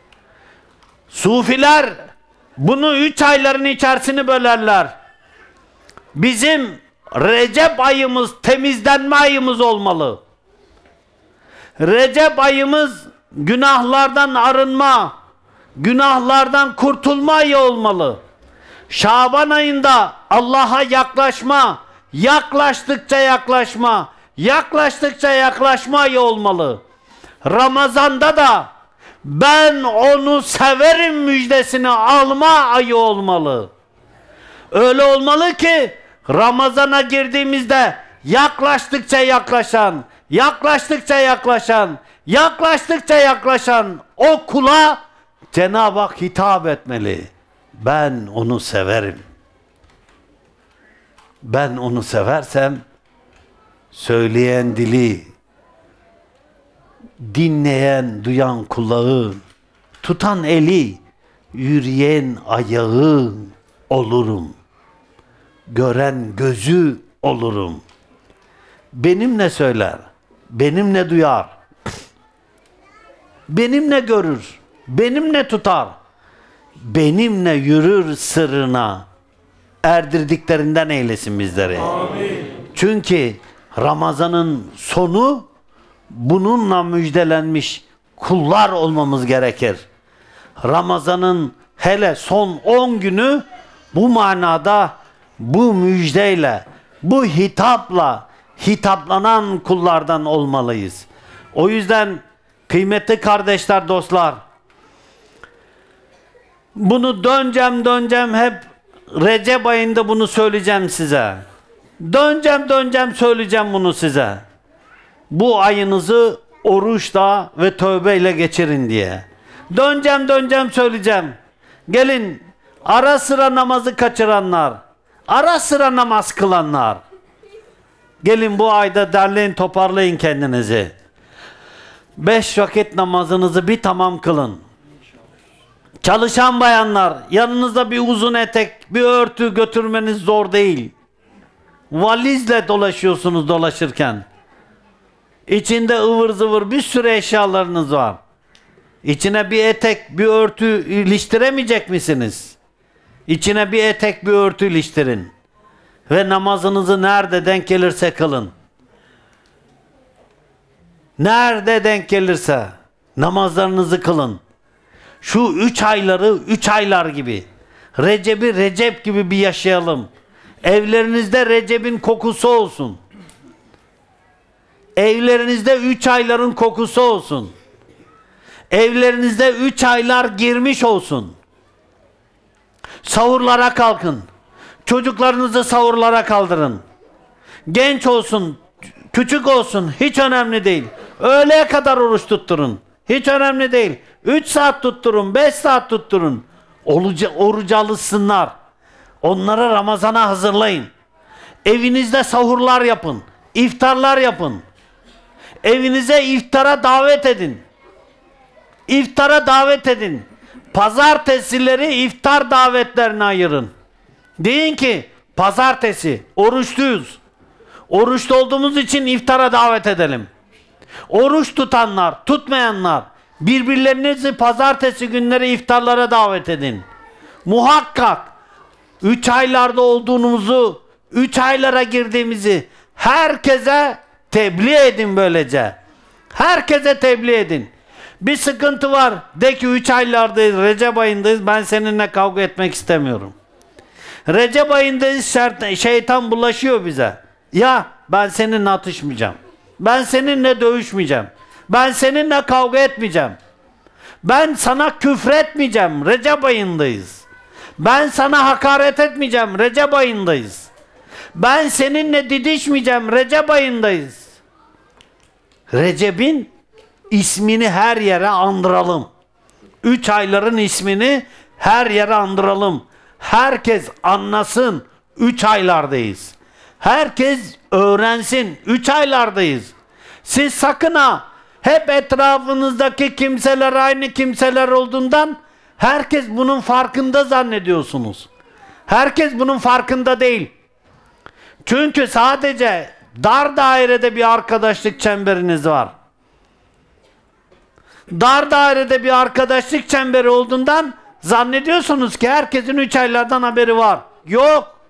Sufiler bunu 3 ayların içerisini bölerler. Bizim Recep ayımız temizlenme ayımız olmalı. Recep ayımız günahlardan arınma, günahlardan kurtulma ayı olmalı. Şaban ayında Allah'a yaklaşma, yaklaştıkça yaklaşma, yaklaştıkça yaklaşma ayı olmalı. Ramazanda da ben onu severim müjdesini alma ayı olmalı. Öyle olmalı ki Ramazana girdiğimizde yaklaştıkça yaklaşan, yaklaştıkça yaklaşan, yaklaştıkça yaklaşan o kula Cenab-ı Hak hitap etmeli. Ben onu severim. Ben onu seversem söyleyen dili, dinleyen, duyan kulağı, tutan eli, yürüyen ayağı olurum. Gören gözü olurum. Benimle söyler, benimle duyar, benimle görür, benimle tutar, benimle yürür sırrına. Erdirdiklerinden eylesin bizleri. Amin. Çünkü Ramazan'ın sonu bununla müjdelenmiş kullar olmamız gerekir. Ramazan'ın hele son 10 günü bu manada, bu müjdeyle, bu hitapla hitaplanan kullardan olmalıyız. O yüzden kıymetli kardeşler, dostlar, bunu döneceğim hep Recep ayında bunu söyleyeceğim size. Döneceğim söyleyeceğim bunu size. Bu ayınızı oruçla ve tövbeyle geçirin diye. Döneceğim söyleyeceğim. Gelin, ara sıra namazı kaçıranlar, ara sıra namaz kılanlar, gelin bu ayda derleyin, toparlayın kendinizi. 5 vakit namazınızı bir tamam kılın. Çalışan bayanlar, yanınızda bir uzun etek, bir örtü götürmeniz zor değil. Valizle dolaşıyorsunuz dolaşırken. İçinde ıvır zıvır bir sürü eşyalarınız var. İçine bir etek, bir örtü iliştiremeyecek misiniz? İçine bir etek, bir örtü iliştirin. Ve namazınızı nerede denk gelirse kılın. Nerede denk gelirse namazlarınızı kılın. Şu 3 ayları 3 aylar gibi, Recep'i Recep gibi bir yaşayalım. Evlerinizde Recep'in kokusu olsun. Evlerinizde 3 ayların kokusu olsun. Evlerinizde 3 aylar girmiş olsun. Sahurlara kalkın. Çocuklarınızı sahurlara kaldırın. Genç olsun, küçük olsun, hiç önemli değil. Öğleye kadar oruç tutturun. Hiç önemli değil. 3 saat tutturun, 5 saat tutturun. Oruca alışsınlar. Onları Ramazan'a hazırlayın. Evinizde sahurlar yapın. İftarlar yapın. Evinize iftara davet edin. İftara davet edin. Pazartesileri iftar davetlerine ayırın. Deyin ki pazartesi oruçluyuz. Oruçlu olduğumuz için iftara davet edelim. Oruç tutanlar, tutmayanlar birbirlerinizi pazartesi günleri iftarlara davet edin. Muhakkak 3 aylarda olduğumuzu, 3 aylara girdiğimizi herkese tebliğ edin böylece. Herkese tebliğ edin. Bir sıkıntı var. De ki 3 aylardayız, Recep ayındayız. Ben seninle kavga etmek istemiyorum. Recep ayındayız, şeytan bulaşıyor bize. Ya ben seninle atışmayacağım. Ben seninle dövüşmeyeceğim. Ben seninle kavga etmeyeceğim. Ben sana küfretmeyeceğim. Recep ayındayız. Ben sana hakaret etmeyeceğim. Recep ayındayız. Ben seninle didişmeyeceğim. Recep ayındayız. Recep'in ismini her yere andıralım. 3 ayların ismini her yere andıralım. Herkes anlasın 3 aylardayız. Herkes öğrensin 3 aylardayız. Siz sakın ha hep etrafınızdaki kimseler aynı kimseler olduğundan herkes bunun farkında zannediyorsunuz. Herkes bunun farkında değil. Çünkü sadece dar dairede bir arkadaşlık çemberiniz var. Dar dairede bir arkadaşlık çemberi olduğundan zannediyorsunuz ki herkesin 3 aylardan haberi var. Yok.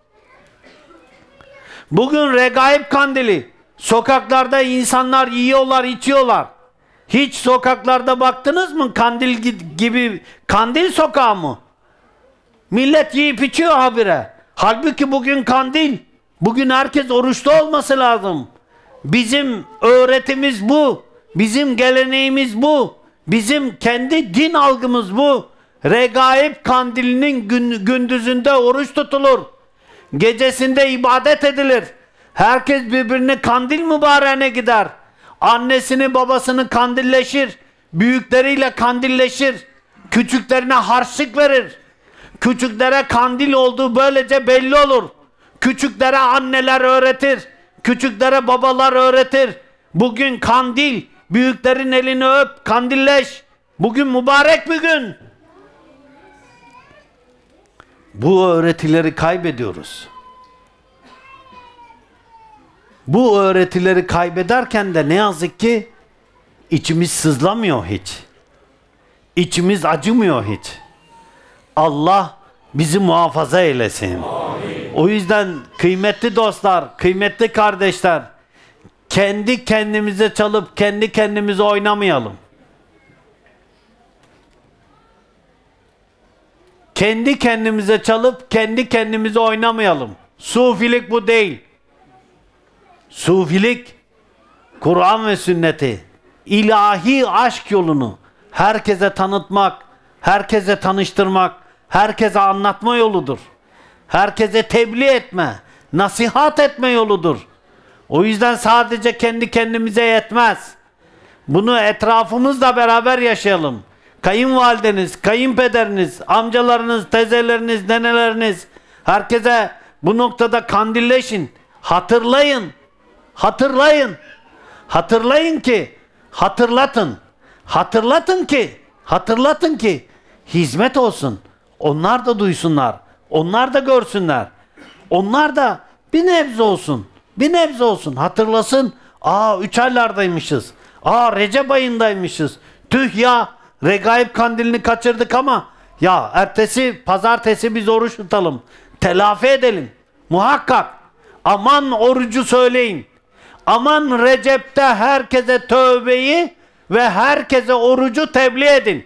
Bugün Regaib Kandili. Sokaklarda insanlar yiyorlar, içiyorlar. Hiç sokaklarda baktınız mı? Kandil gibi, kandil sokağı mı? Millet yiyip içiyor habire. Halbuki bugün kandil. Bugün herkes oruçlu olması lazım. Bizim öğretimiz bu. Bizim geleneğimiz bu. Bizim kendi din algımız bu. Regaib Kandili'nin gündüzünde oruç tutulur. Gecesinde ibadet edilir. Herkes birbirine kandil mübareğine gider. Annesini babasını kandilleşir. Büyükleriyle kandilleşir. Küçüklerine harçlık verir. Küçüklere kandil olduğu böylece belli olur. Küçüklere anneler öğretir. Küçüklere babalar öğretir. Bugün kandil. Büyüklerin elini öp, kandilleş. Bugün mübarek bir gün. Bu öğretileri kaybediyoruz. Bu öğretileri kaybederken de ne yazık ki içimiz sızlamıyor hiç. İçimiz acımıyor hiç. Allah bizi muhafaza eylesin. Amin. O yüzden kıymetli dostlar, kıymetli kardeşler, kendi kendimize çalıp kendi kendimize oynamayalım. Kendi kendimize çalıp kendi kendimize oynamayalım. Sufilik bu değil. Sufilik, Kur'an ve sünneti, ilahi aşk yolunu herkese tanıtmak, herkese tanıştırmak, herkese anlatma yoludur. Herkese tebliğ etme, nasihat etme yoludur. O yüzden sadece kendi kendimize yetmez. Bunu etrafımızla beraber yaşayalım. Kayınvalideniz, kayınpederiniz, amcalarınız, teyzeleriniz, neneleriniz, herkese bu noktada kandilleşin. Hatırlayın. Hatırlayın. Hatırlayın ki, hatırlatın. Hatırlatın ki hizmet olsun. Onlar da duysunlar. Onlar da görsünler. Onlar da bir nebze olsun. Bir nebze olsun. Hatırlasın. 3 aylardaymışız. Recep ayındaymışız. Tüh ya, Regaib Kandilini kaçırdık ama ya ertesi pazartesi biz oruç tutalım. Telafi edelim. Muhakkak. Aman orucu söyleyin. Aman Recep'te herkese tövbeyi ve herkese orucu tebliğ edin.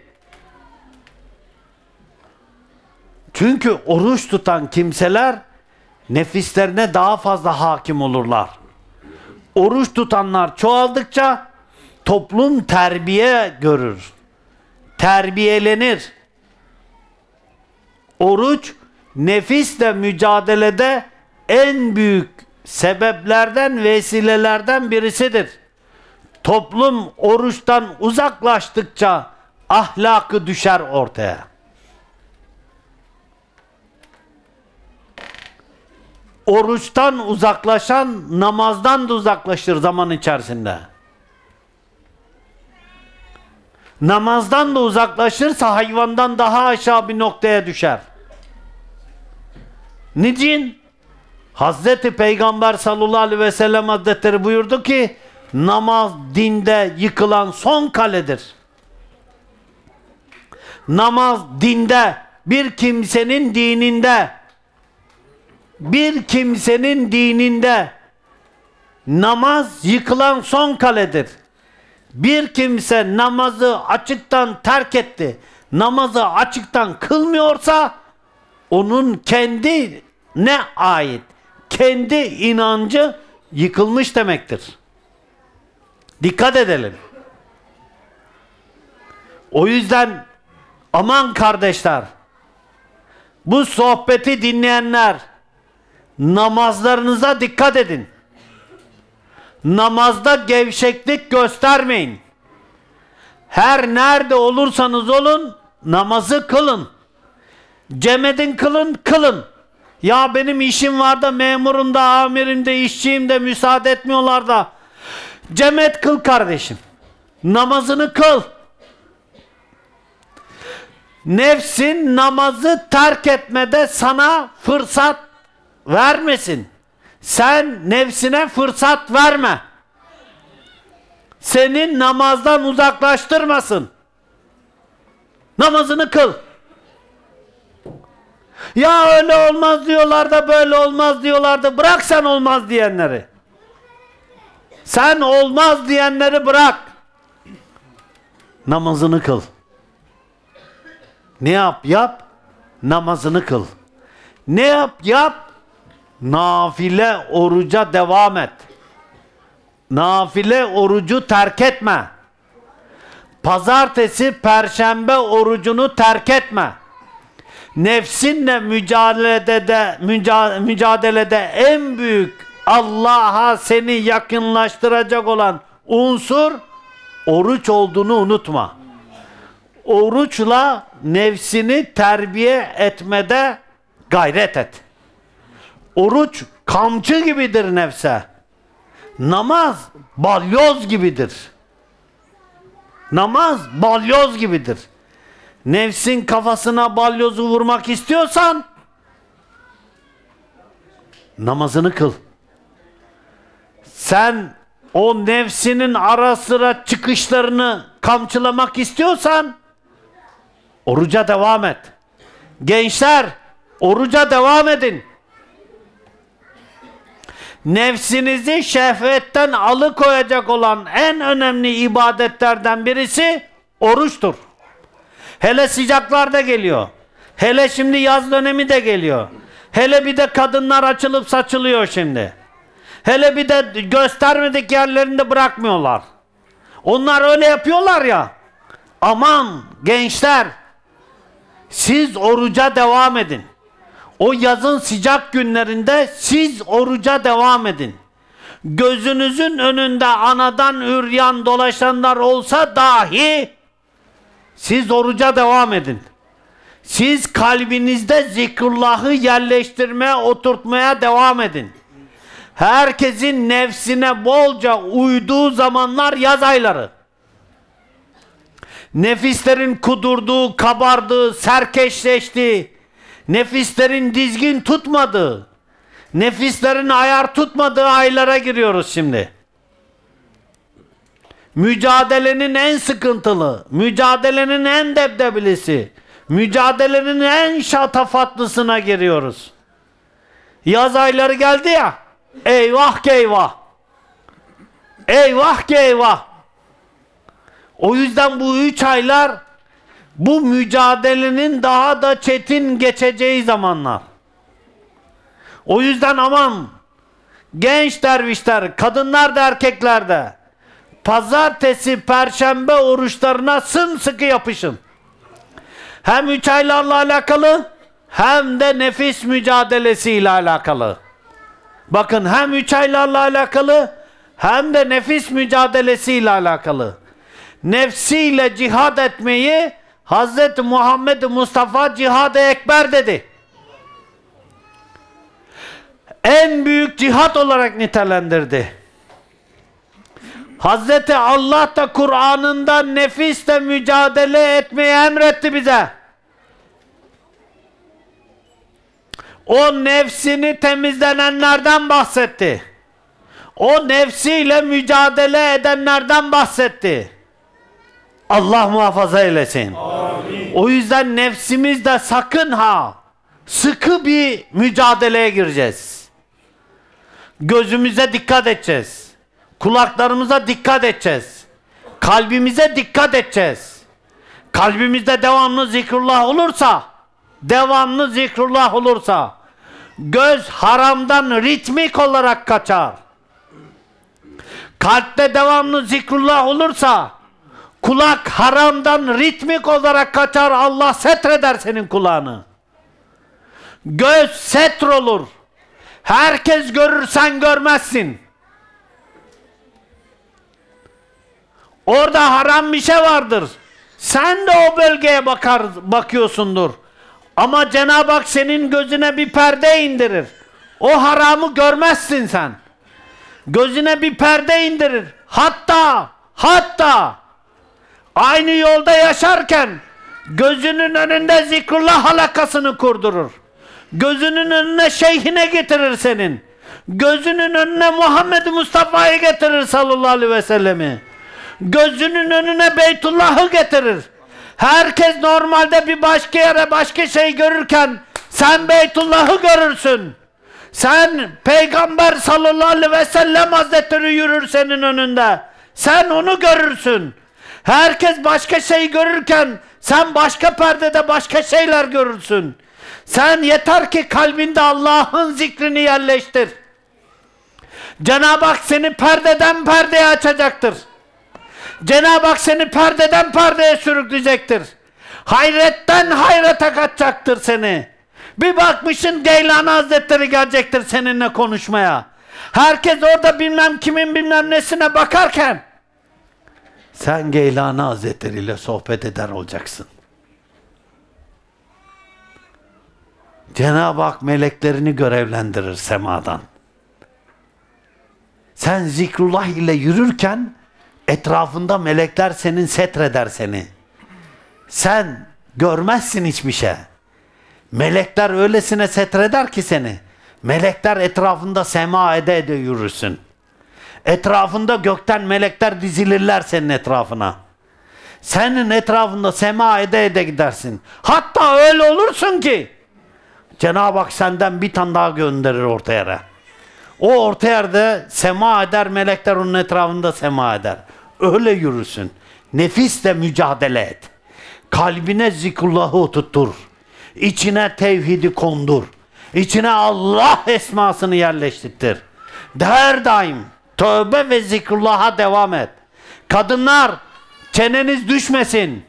Çünkü oruç tutan kimseler nefislerine daha fazla hakim olurlar. Oruç tutanlar çoğaldıkça toplum terbiye görür. Terbiyelenir. Oruç nefisle mücadelede en büyük sebeplerden, vesilelerden birisidir. Toplum oruçtan uzaklaştıkça ahlakı düşer ortaya. Oruçtan uzaklaşan namazdan da uzaklaşır zaman içerisinde. Namazdan da uzaklaşırsa hayvandan daha aşağı bir noktaya düşer. Niçin? Hazreti Peygamber sallallahu aleyhi ve sellem Hazretleri buyurdu ki namaz dinde yıkılan son kaledir. Namaz dinde, bir kimsenin dininde namaz yıkılan son kaledir. Bir kimse namazı açıktan terk etti, namazı açıktan kılmıyorsa onun kendine ait kendi inancı yıkılmış demektir. Dikkat edelim. O yüzden aman kardeşler, bu sohbeti dinleyenler, namazlarınıza dikkat edin. Namazda gevşeklik göstermeyin. Her nerede olursanız olun namazı kılın. Cem edin, kılın. Ya benim işim var da, memurum da, amirim de, işçiyim de, müsaade etmiyorlar da. Cem et, kıl kardeşim. Namazını kıl. Nefsin namazı terk etmede sana fırsat vermesin. Sen nefsine fırsat verme. Seni namazdan uzaklaştırmasın. Namazını kıl. Ya öyle olmaz diyorlar da, böyle olmaz diyorlar da, bırak sen olmaz diyenleri. Sen olmaz diyenleri bırak. Namazını kıl. Ne yap? Namazını kıl. Ne yap? Nafile oruca devam et. Nafile orucu terk etme. Pazartesi, perşembe orucunu terk etme. Nefsinle mücadelede en büyük Allah'a seni yakınlaştıracak olan unsur oruç olduğunu unutma. Oruçla nefsini terbiye etmede gayret et. Oruç kamçı gibidir nefse. Namaz balyoz gibidir. Namaz balyoz gibidir. Nefsin kafasına balyozu vurmak istiyorsan namazını kıl. Sen o nefsinin ara sıra çıkışlarını kamçılamak istiyorsan oruca devam et. Gençler, oruca devam edin. Nefsinizi şehvetten alıkoyacak olan en önemli ibadetlerden birisi oruçtur. Hele sıcaklarda geliyor. Hele şimdi yaz dönemi de geliyor. Hele bir de kadınlar açılıp saçılıyor şimdi. Hele bir de göstermedik yerlerinde bırakmıyorlar. Onlar öyle yapıyorlar ya. Aman gençler, siz oruca devam edin. O yazın sıcak günlerinde siz oruca devam edin. Gözünüzün önünde anadan üryan dolaşanlar olsa dahi siz oruca devam edin. Siz kalbinizde zikrullahı yerleştirmeye, oturtmaya devam edin. Herkesin nefsine bolca uyduğu zamanlar yaz ayları. Nefislerin kudurduğu, kabardığı, serkeşleştiği, nefislerin dizgin tutmadığı, nefislerin ayar tutmadığı aylara giriyoruz şimdi. Mücadelenin en sıkıntılı, mücadelenin en debdebilisi, mücadelenin en şatafatlısına giriyoruz. Yaz ayları geldi ya, eyvah ki eyvah. Eyvah ki eyvah. O yüzden bu 3 aylar bu mücadelenin daha da çetin geçeceği zamanlar. O yüzden aman genç dervişler, kadınlar da erkekler de pazartesi, perşembe oruçlarına sımsıkı yapışın. Hem 3 aylarla alakalı hem de nefis mücadelesiyle alakalı. Bakın, hem 3 aylarla alakalı hem de nefis mücadelesiyle alakalı. Nefsiyle cihad etmeyi Hz. Muhammed Mustafa cihad-ı ekber dedi. En büyük cihat olarak nitelendirdi. Hazreti Allah da Kur'an'ında nefisle mücadele etmeyi emretti bize. O nefsini temizlenenlerden bahsetti. O nefsiyle mücadele edenlerden bahsetti. Allah muhafaza eylesin. Amin. O yüzden nefsimizde sakın ha sıkı bir mücadeleye gireceğiz. Gözümüze dikkat edeceğiz. Kulaklarımıza dikkat edeceğiz. Kalbimize dikkat edeceğiz. Kalbimizde devamlı zikrullah olursa, göz haramdan ritmik olarak kaçar. Kalpte devamlı zikrullah olursa, kulak haramdan ritmik olarak kaçar. Allah setreder senin kulağını. Göz setr olur. Herkes görür, sen görmezsin. Orada haram bir şey vardır. Sen de o bölgeye bakıyorsundur. Ama Cenab-ı Hak senin gözüne bir perde indirir. O haramı görmezsin sen. Gözüne bir perde indirir. Hatta aynı yolda yaşarken gözünün önünde zikrullah halakasını kurdurur. Gözünün önüne şeyhine getirir senin. Gözünün önüne Muhammed Mustafa'yı getirir sallallahu aleyhi ve sellemi. Gözünün önüne Beytullah'ı getirir. Herkes normalde bir başka yere başka şey görürken sen Beytullah'ı görürsün. Sen Peygamber sallallahu aleyhi ve sellem Hazretleri yürür senin önünde. Sen onu görürsün. Herkes başka şey görürken sen başka perdede başka şeyler görürsün. Sen yeter ki kalbinde Allah'ın zikrini yerleştir. Cenab-ı Hak seni perdeden perdeye açacaktır. Cenab-ı Hak seni perdeden perdeye sürükleyecektir. Hayretten hayrete kaçacaktır seni. Bir bakmışsın Geylani Hazretleri gelecektir seninle konuşmaya. Herkes orada bilmem kimin bilmem nesine bakarken sen Geylani Hazretleri ile sohbet eder olacaksın. Cenab-ı Hak meleklerini görevlendirir semadan. Sen zikrullah ile yürürken etrafında melekler senin setreder seni. Sen görmezsin hiçbir şey. Melekler öylesine setreder ki seni. Melekler etrafında sema ede yürürsün. Etrafında gökten melekler dizilirler senin etrafına. Senin etrafında sema ede gidersin. Hatta öyle olursun ki Cenab-ı Hak senden bir tane daha gönderir orta yere. O orta yerde sema eder, melekler onun etrafında sema eder. Öyle yürürsün. Nefisle mücadele et. Kalbine zikrullahı oturtur. İçine tevhidi kondur. İçine Allah esmasını yerleştirtir. Her daim tövbe ve zikrullah'a devam et. Kadınlar çeneniz düşmesin.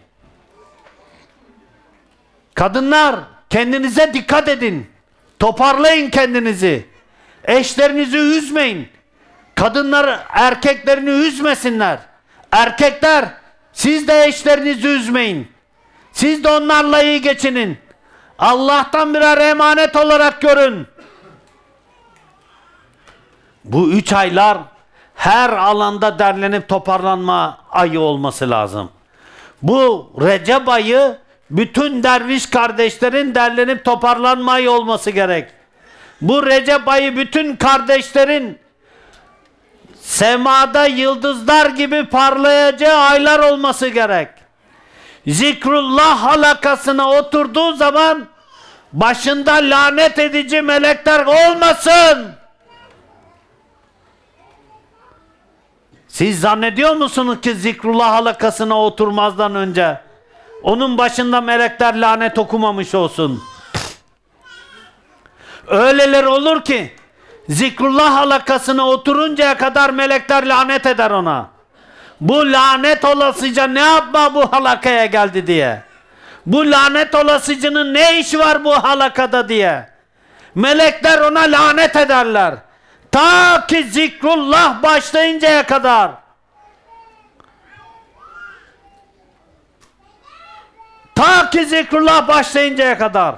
Kadınlar kendinize dikkat edin. Toparlayın kendinizi. Eşlerinizi üzmeyin. Kadınlar erkeklerini üzmesinler. Erkekler siz de eşlerinizi üzmeyin. Siz de onlarla iyi geçinin. Allah'tan birer emanet olarak görün. Bu 3 aylar her alanda derlenip toparlanma ayı olması lazım. Bu Recep ayı bütün derviş kardeşlerin derlenip toparlanma ayı olması gerek. Bu Recep ayı bütün kardeşlerin semada yıldızlar gibi parlayacağı aylar olması gerek. Zikrullah halakasına oturduğu zaman başında lanet edici melekler olmasın. Siz zannediyor musunuz ki zikrullah halakasına oturmazdan önce onun başında melekler lanet okumamış olsun? Öyleler olur ki zikrullah halakasına oturuncaya kadar melekler lanet eder ona. Bu lanet olasıca ne yapma bu halakaya geldi diye. Bu lanet olasıcının ne işi var bu halakada diye. Melekler ona lanet ederler. Ta ki zikrullah başlayıncaya kadar. Ta ki zikrullah başlayıncaya kadar.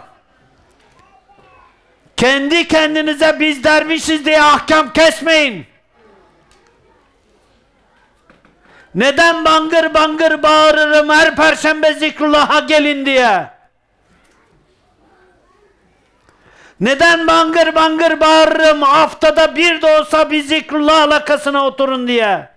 Kendi kendinize biz dervişiz diye ahkam kesmeyin. Neden bangır bangır bağırırım her perşembe zikrullah'a gelin diye? Neden bangır bangır bağırırım haftada bir de olsa bir zikrullah halakasına oturun diye?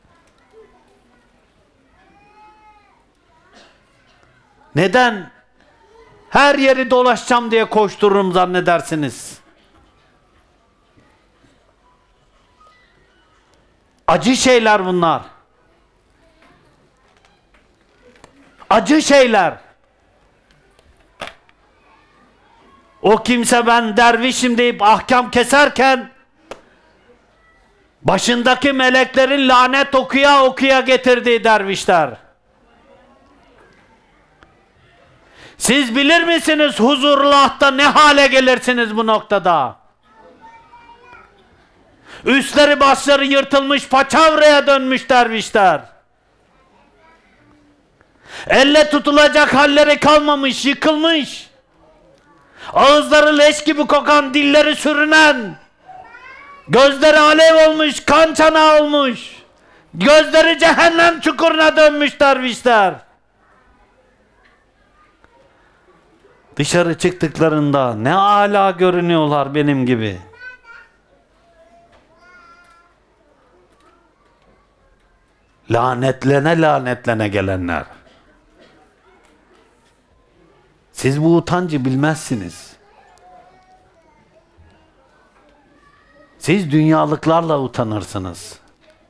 Neden her yeri dolaşacağım diye koştururum zannedersiniz? Acı şeyler bunlar. Acı şeyler. O kimse ben dervişim deyip ahkam keserken başındaki meleklerin lanet okuya okuya getirdiği dervişler. Siz bilir misiniz huzurullah'ta ne hale gelirsiniz bu noktada? Üstleri başları yırtılmış paçavraya dönmüş dervişler. Elle tutulacak halleri kalmamış, yıkılmış. Ağızları leş gibi kokan, dilleri sürünen, gözleri alev olmuş, kan çanağı olmuş, gözleri cehennem çukuruna dönmüş dervişler. Dışarı çıktıklarında ne âlâ görünüyorlar benim gibi. Lanetlene lanetlene gelenler. Siz bu utancı bilmezsiniz. Siz dünyalıklarla utanırsınız.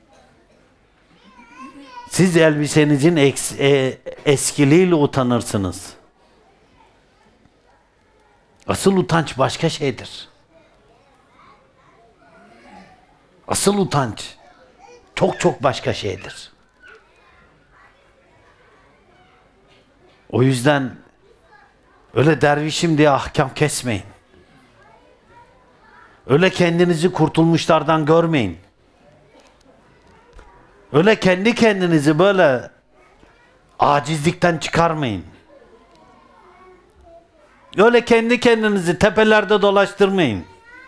Siz elbisenizin eskiliğiyle utanırsınız. Asıl utanç başka şeydir. Asıl utanç çok çok başka şeydir. O yüzden öyle dervişim diye ahkam kesmeyin. Öyle kendinizi kurtulmuşlardan görmeyin. Öyle kendi kendinizi böyle acizlikten çıkarmayın. Öyle kendi kendinizi tepelerde dolaştırmayın.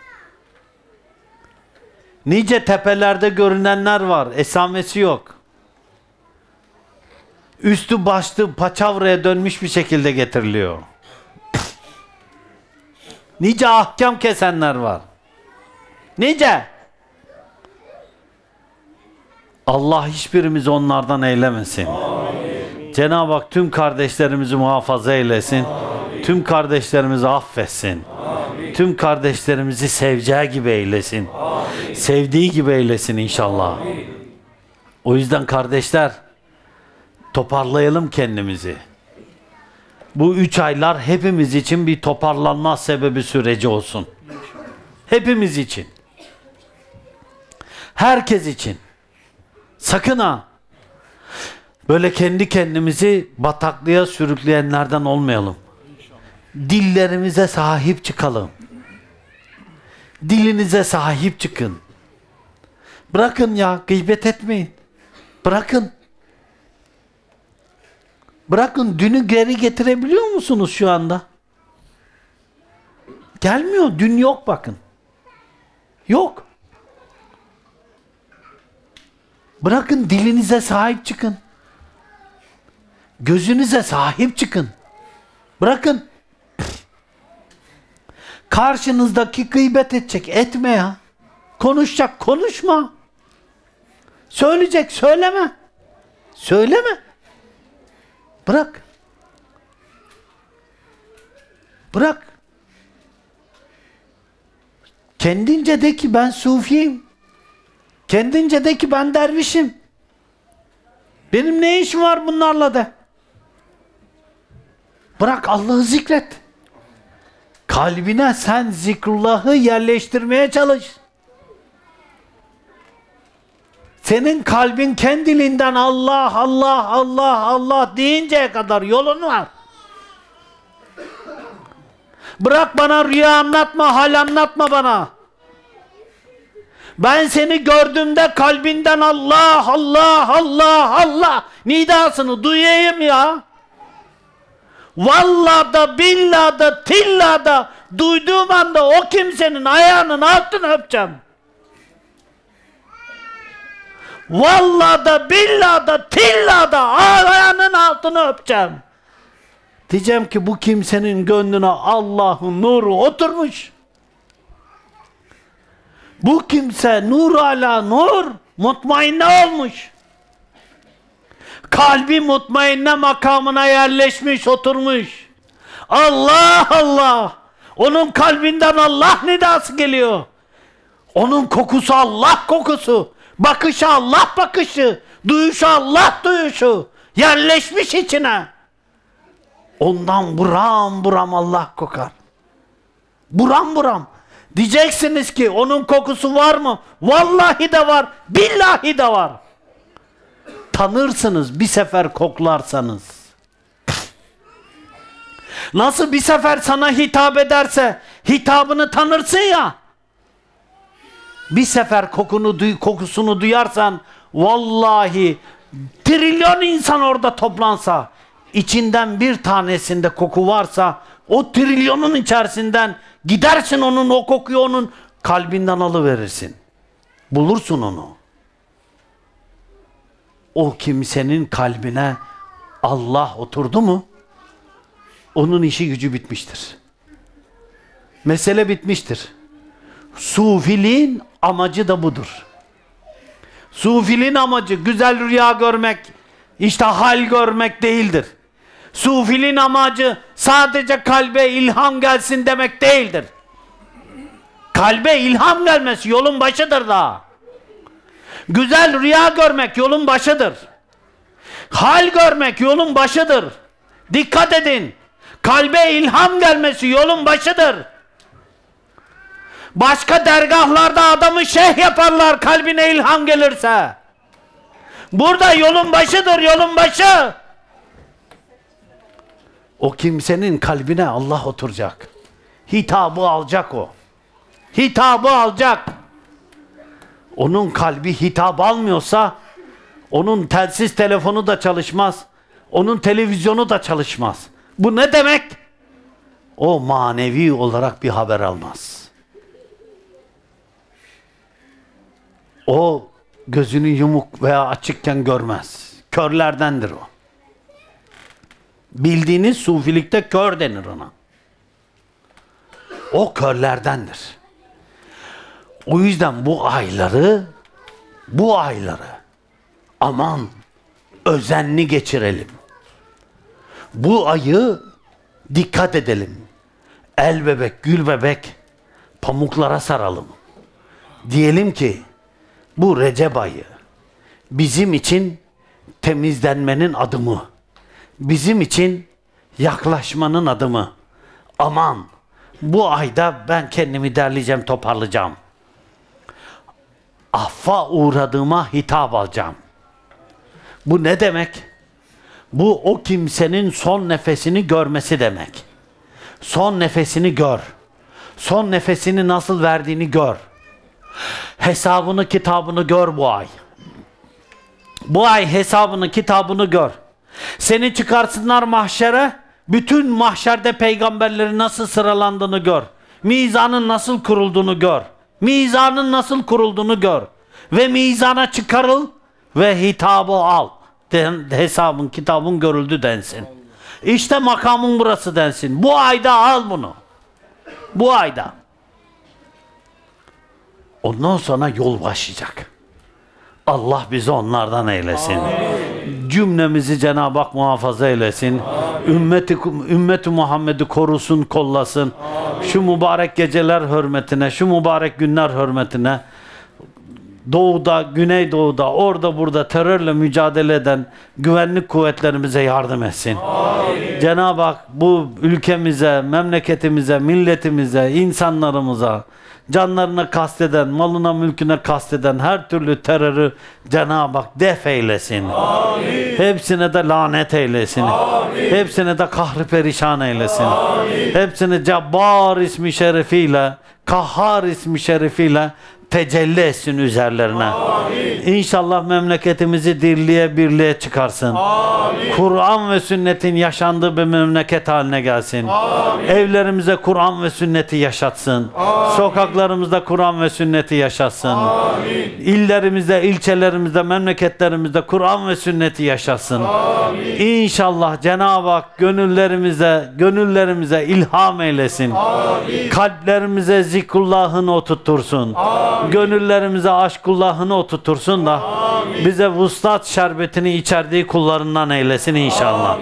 Nice tepelerde görünenler var, esamesi yok. Üstü başlı paçavraya dönmüş bir şekilde getiriliyor. Nice ahkam kesenler var. Nice. Allah hiçbirimizi onlardan eylemesin. Cenab-ı Hak tüm kardeşlerimizi muhafaza eylesin. Amin. Tüm kardeşlerimizi affetsin. Amin. Tüm kardeşlerimizi seveceği gibi eylesin. Amin. Sevdiği gibi eylesin inşallah. Amin. O yüzden kardeşler, toparlayalım kendimizi. Bu 3 aylar hepimiz için bir toparlanma sebebi süreci olsun. Hepimiz için. Herkes için. Sakın ha. Böyle kendi kendimizi bataklığa sürükleyenlerden olmayalım. Dillerimize sahip çıkalım. Dilinize sahip çıkın. Bırakın ya, gıybet etmeyin. Bırakın. Bırakın, dünü geri getirebiliyor musunuz şu anda? Gelmiyor, dün yok bakın. Yok. Bırakın, dilinize sahip çıkın. Gözünüze sahip çıkın. Bırakın. Karşınızdaki gıybet edecek, etme ya. Konuşacak, konuşma. Söyleyecek, söyleme. Söyleme. Bırak. Bırak. Kendince de ki ben sufiyim. Kendince de ki ben dervişim. Benim ne işim var bunlarla de. Bırak, Allah'ı zikret. Kalbine sen zikrullahı yerleştirmeye çalış. Senin kalbin kendiliğinden Allah, Allah, Allah, Allah deyinceye kadar yolun var. Bırak bana rüya anlatma, hal anlatma bana. Ben seni gördüğümde kalbinden Allah, Allah, Allah, Allah nidasını duyayım ya. Vallahi da, billahi da, tillahi da duyduğum anda o kimsenin ayağının altını öpeceğim. Vallahi da billahi da tillahi da ayağının altını öpeceğim. Diyeceğim ki bu kimsenin gönlüne Allah'ın nuru oturmuş. Bu kimse nur ala nur, mutmainne olmuş. Kalbi mutmainne makamına yerleşmiş, oturmuş. Allah Allah! Onun kalbinden Allah nidası geliyor. Onun kokusu Allah kokusu. Bakışı Allah bakışı. Duyuşu Allah duyuşu. Yerleşmiş içine. Ondan buram buram Allah kokar. Buram buram. Diyeceksiniz ki onun kokusu var mı? Vallahi de var. Billahi de var. Tanırsınız bir sefer koklarsanız. Nasıl bir sefer sana hitap ederse hitabını tanırsın ya. Bir sefer kokusunu duyarsan vallahi trilyon insan orada toplansa içinden bir tanesinde koku varsa o trilyonun içerisinden gidersin onun o kokuyu onun kalbinden alıverirsin. Bulursun onu. O kimsenin kalbine Allah oturdu mu onun işi gücü bitmiştir. Mesele bitmiştir. Sufiliğin amacı da budur. Sufiliğin amacı güzel rüya görmek, işte hal görmek değildir. Sufiliğin amacı sadece kalbe ilham gelsin demek değildir. Kalbe ilham gelmesi yolun başıdır daha. Güzel rüya görmek yolun başıdır. Hal görmek yolun başıdır. Dikkat edin. Kalbe ilham gelmesi yolun başıdır. Başka dergahlarda adamı şeyh yaparlar kalbine ilham gelirse. Burada yolun başıdır, yolun başı. O kimsenin kalbine Allah oturacak. Hitabı alacak o. Hitabı alacak. Onun kalbi hitap almıyorsa onun telsiz telefonu da çalışmaz. Onun televizyonu da çalışmaz. Bu ne demek? O manevi olarak bir haber almaz. O gözünü yumuk veya açıkken görmez. Körlerdendir o. Bildiğiniz sufilikte kör denir ona. O körlerdendir. O yüzden bu ayları aman özenli geçirelim. Bu ayı dikkat edelim. El bebek, gül bebek pamuklara saralım. Diyelim ki bu Recep ayı bizim için temizlenmenin adımı. Bizim için yaklaşmanın adımı. Aman bu ayda ben kendimi derleyeceğim, toparlayacağım. Affa uğradığıma hitap alacağım. Bu ne demek? Bu o kimsenin son nefesini görmesi demek. Son nefesini gör. Son nefesini nasıl verdiğini gör. Hesabını, kitabını gör bu ay. Bu ay hesabını, kitabını gör. Seni çıkarsınlar mahşere, bütün mahşerde peygamberlerin nasıl sıralandığını gör. Mizanın nasıl kurulduğunu gör. Mizanın nasıl kurulduğunu gör. Ve mizana çıkarıl ve hitabı al. Hesabın, kitabın görüldü densin. İşte makamın burası densin. Bu ayda al bunu. Bu ayda. Ondan sonra yol başlayacak. Allah bizi onlardan eylesin. Amin. Cümlemizi Cenab-ı Hak muhafaza eylesin. Ümmeti Muhammed'i korusun, kollasın. Amin. Şu mübarek geceler hürmetine, şu mübarek günler hürmetine doğuda, güneydoğuda, orada burada terörle mücadele eden güvenlik kuvvetlerimize yardım etsin. Cenab-ı Hak bu ülkemize, memleketimize, milletimize, insanlarımıza, canlarına kasteden, malına mülküne kasteden her türlü terörü Cenab-ı Hak def eylesin. Amin. Hepsine de lanet eylesin. Amin. Hepsine de kahrı perişan eylesin. Amin. Hepsini Cebbar ismi şerefiyle, Kahhar ismi şerefiyle tecelli etsin üzerlerine. İnşallah memleketimizi dirliğe birliğe çıkarsın. Kur'an ve sünnetin yaşandığı bir memleket haline gelsin. Evlerimize Kur'an ve sünneti yaşatsın. Sokaklarımızda Kur'an ve sünneti yaşatsın. İllerimizde, ilçelerimizde, memleketlerimizde Kur'an ve sünneti yaşatsın. İnşallah Cenab-ı Hak gönüllerimize ilham eylesin. Kalplerimize zikrullahını oturtursun. Gönüllerimize aşkullahını oturtursun da bize vuslat şerbetini içerdiği kullarından eylesin inşallah.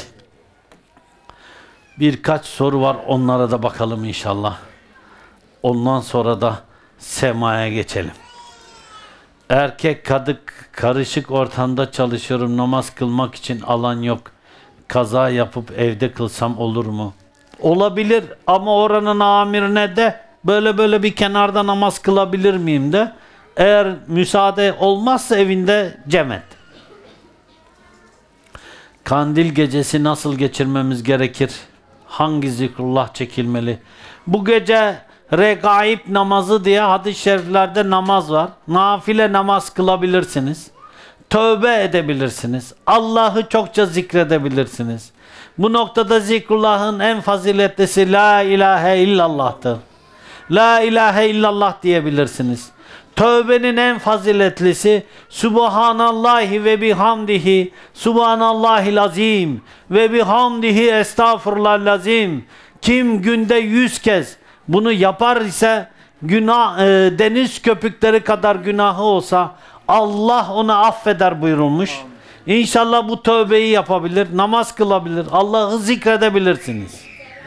Birkaç soru var, onlara da bakalım inşallah. Ondan sonra da semaya geçelim. Erkek kadık karışık ortamda çalışıyorum, namaz kılmak için alan yok. Kaza yapıp evde kılsam olur mu? Olabilir ama oranın amirine de böyle bir kenarda namaz kılabilir miyim de. Eğer müsaade olmazsa evinde cem et. Kandil gecesi nasıl geçirmemiz gerekir? Hangi zikrullah çekilmeli? Bu gece regaib namazı diye hadis-i şeriflerde namaz var. Nafile namaz kılabilirsiniz. Tövbe edebilirsiniz. Allah'ı çokça zikredebilirsiniz. Bu noktada zikrullahın en faziletlisi La ilahe illallah'tır. La ilahe illallah diyebilirsiniz. Tövbenin en faziletlisi Subhanallahi ve bihamdihi Subhanallahil azim ve bihamdihi estağfurullahal-azim. Kim günde 100 kez bunu yapar ise günah deniz köpükleri kadar günahı olsa Allah onu affeder buyurulmuş. İnşallah bu tövbeyi yapabilir, namaz kılabilir, Allah'ı zikredebilirsiniz.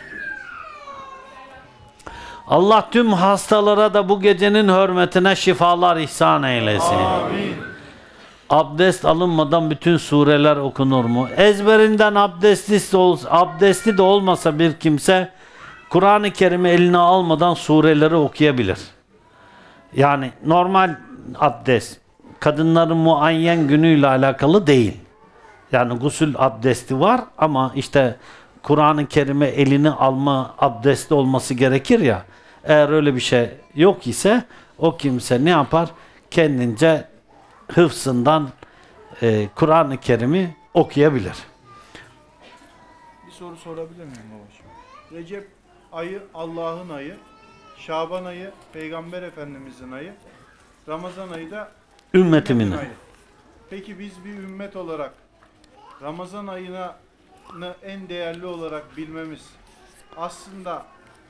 Allah tüm hastalara da bu gecenin hürmetine şifalar ihsan eylesin. Amin. Abdest alınmadan bütün sureler okunur mu? Ezberinden abdestli de olmasa bir kimse Kur'an-ı Kerim'i eline almadan sureleri okuyabilir. Yani normal abdest kadınların muayyen günüyle alakalı değil. Yani gusül abdesti var ama işte Kur'an-ı Kerim'e elini alma abdesti olması gerekir ya. Eğer öyle bir şey yok ise o kimse ne yapar? Kendince hıfzından Kur'an-ı Kerim'i okuyabilir. Bir soru sorabilir miyim babacığım? Recep ayı Allah'ın ayı, Şaban ayı Peygamber Efendimizin ayı, Ramazan ayı da Ümmetimin ayı. Peki biz bir ümmet olarak Ramazan ayını en değerli olarak bilmemiz aslında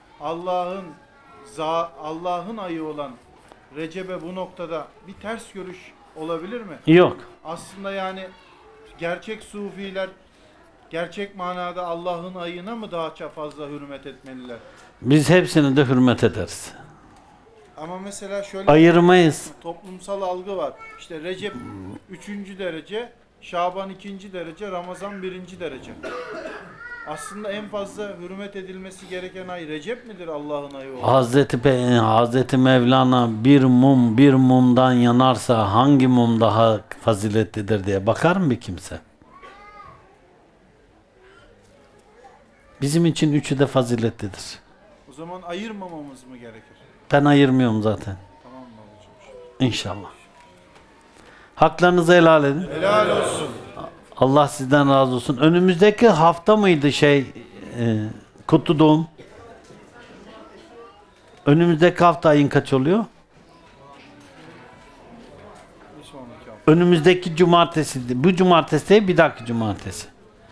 Allah'ın ayı olan Recep'e bu noktada bir ters görüş olabilir mi? Yok. Aslında yani gerçek sufiler gerçek manada Allah'ın ayına mı daha fazla hürmet etmeliler? Biz hepsini de hürmet ederiz. Ama mesela şöyle ayırmayız. Toplumsal algı var. İşte Recep 3. derece, Şaban 2. derece, Ramazan 1. derece. Aslında en fazla hürmet edilmesi gereken ay Recep midir Allah'ın ayı olan? Hazreti Mevlana bir mumdan yanarsa hangi mum daha faziletlidir diye bakar mı bir kimse? Bizim için üçü de faziletlidir. O zaman ayırmamamız mı gerekir? Ben ayırmıyorum zaten. Tamam babacığım. İnşallah. Haklarınızı helal edin. Helal olsun. Allah sizden razı olsun. Önümüzdeki hafta mıydı kutlu doğum? Önümüzdeki hafta ayın kaç oluyor? Önümüzdeki cumartesi. Bu cumartesi değil, bir dahaki cumartesi.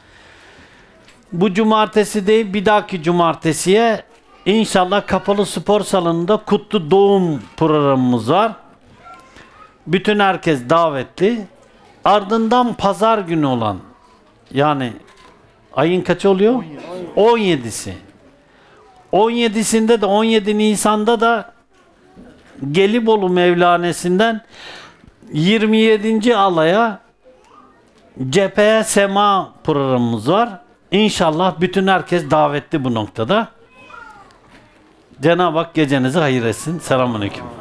Bu cumartesi değil, bir dahaki cumartesiye İnşallah kapalı spor salonunda kutlu doğum programımız var. Bütün herkes davetli. Ardından pazar günü olan, yani ayın kaçı oluyor? 17'si. 17'sinde de 17 Nisan'da da Gelibolu Mevlanesi'nden 27. alaya cepheye sema programımız var. İnşallah bütün herkes davetli bu noktada. Cenab-ı Hak gecenizi hayır etsin. Selamünaleyküm.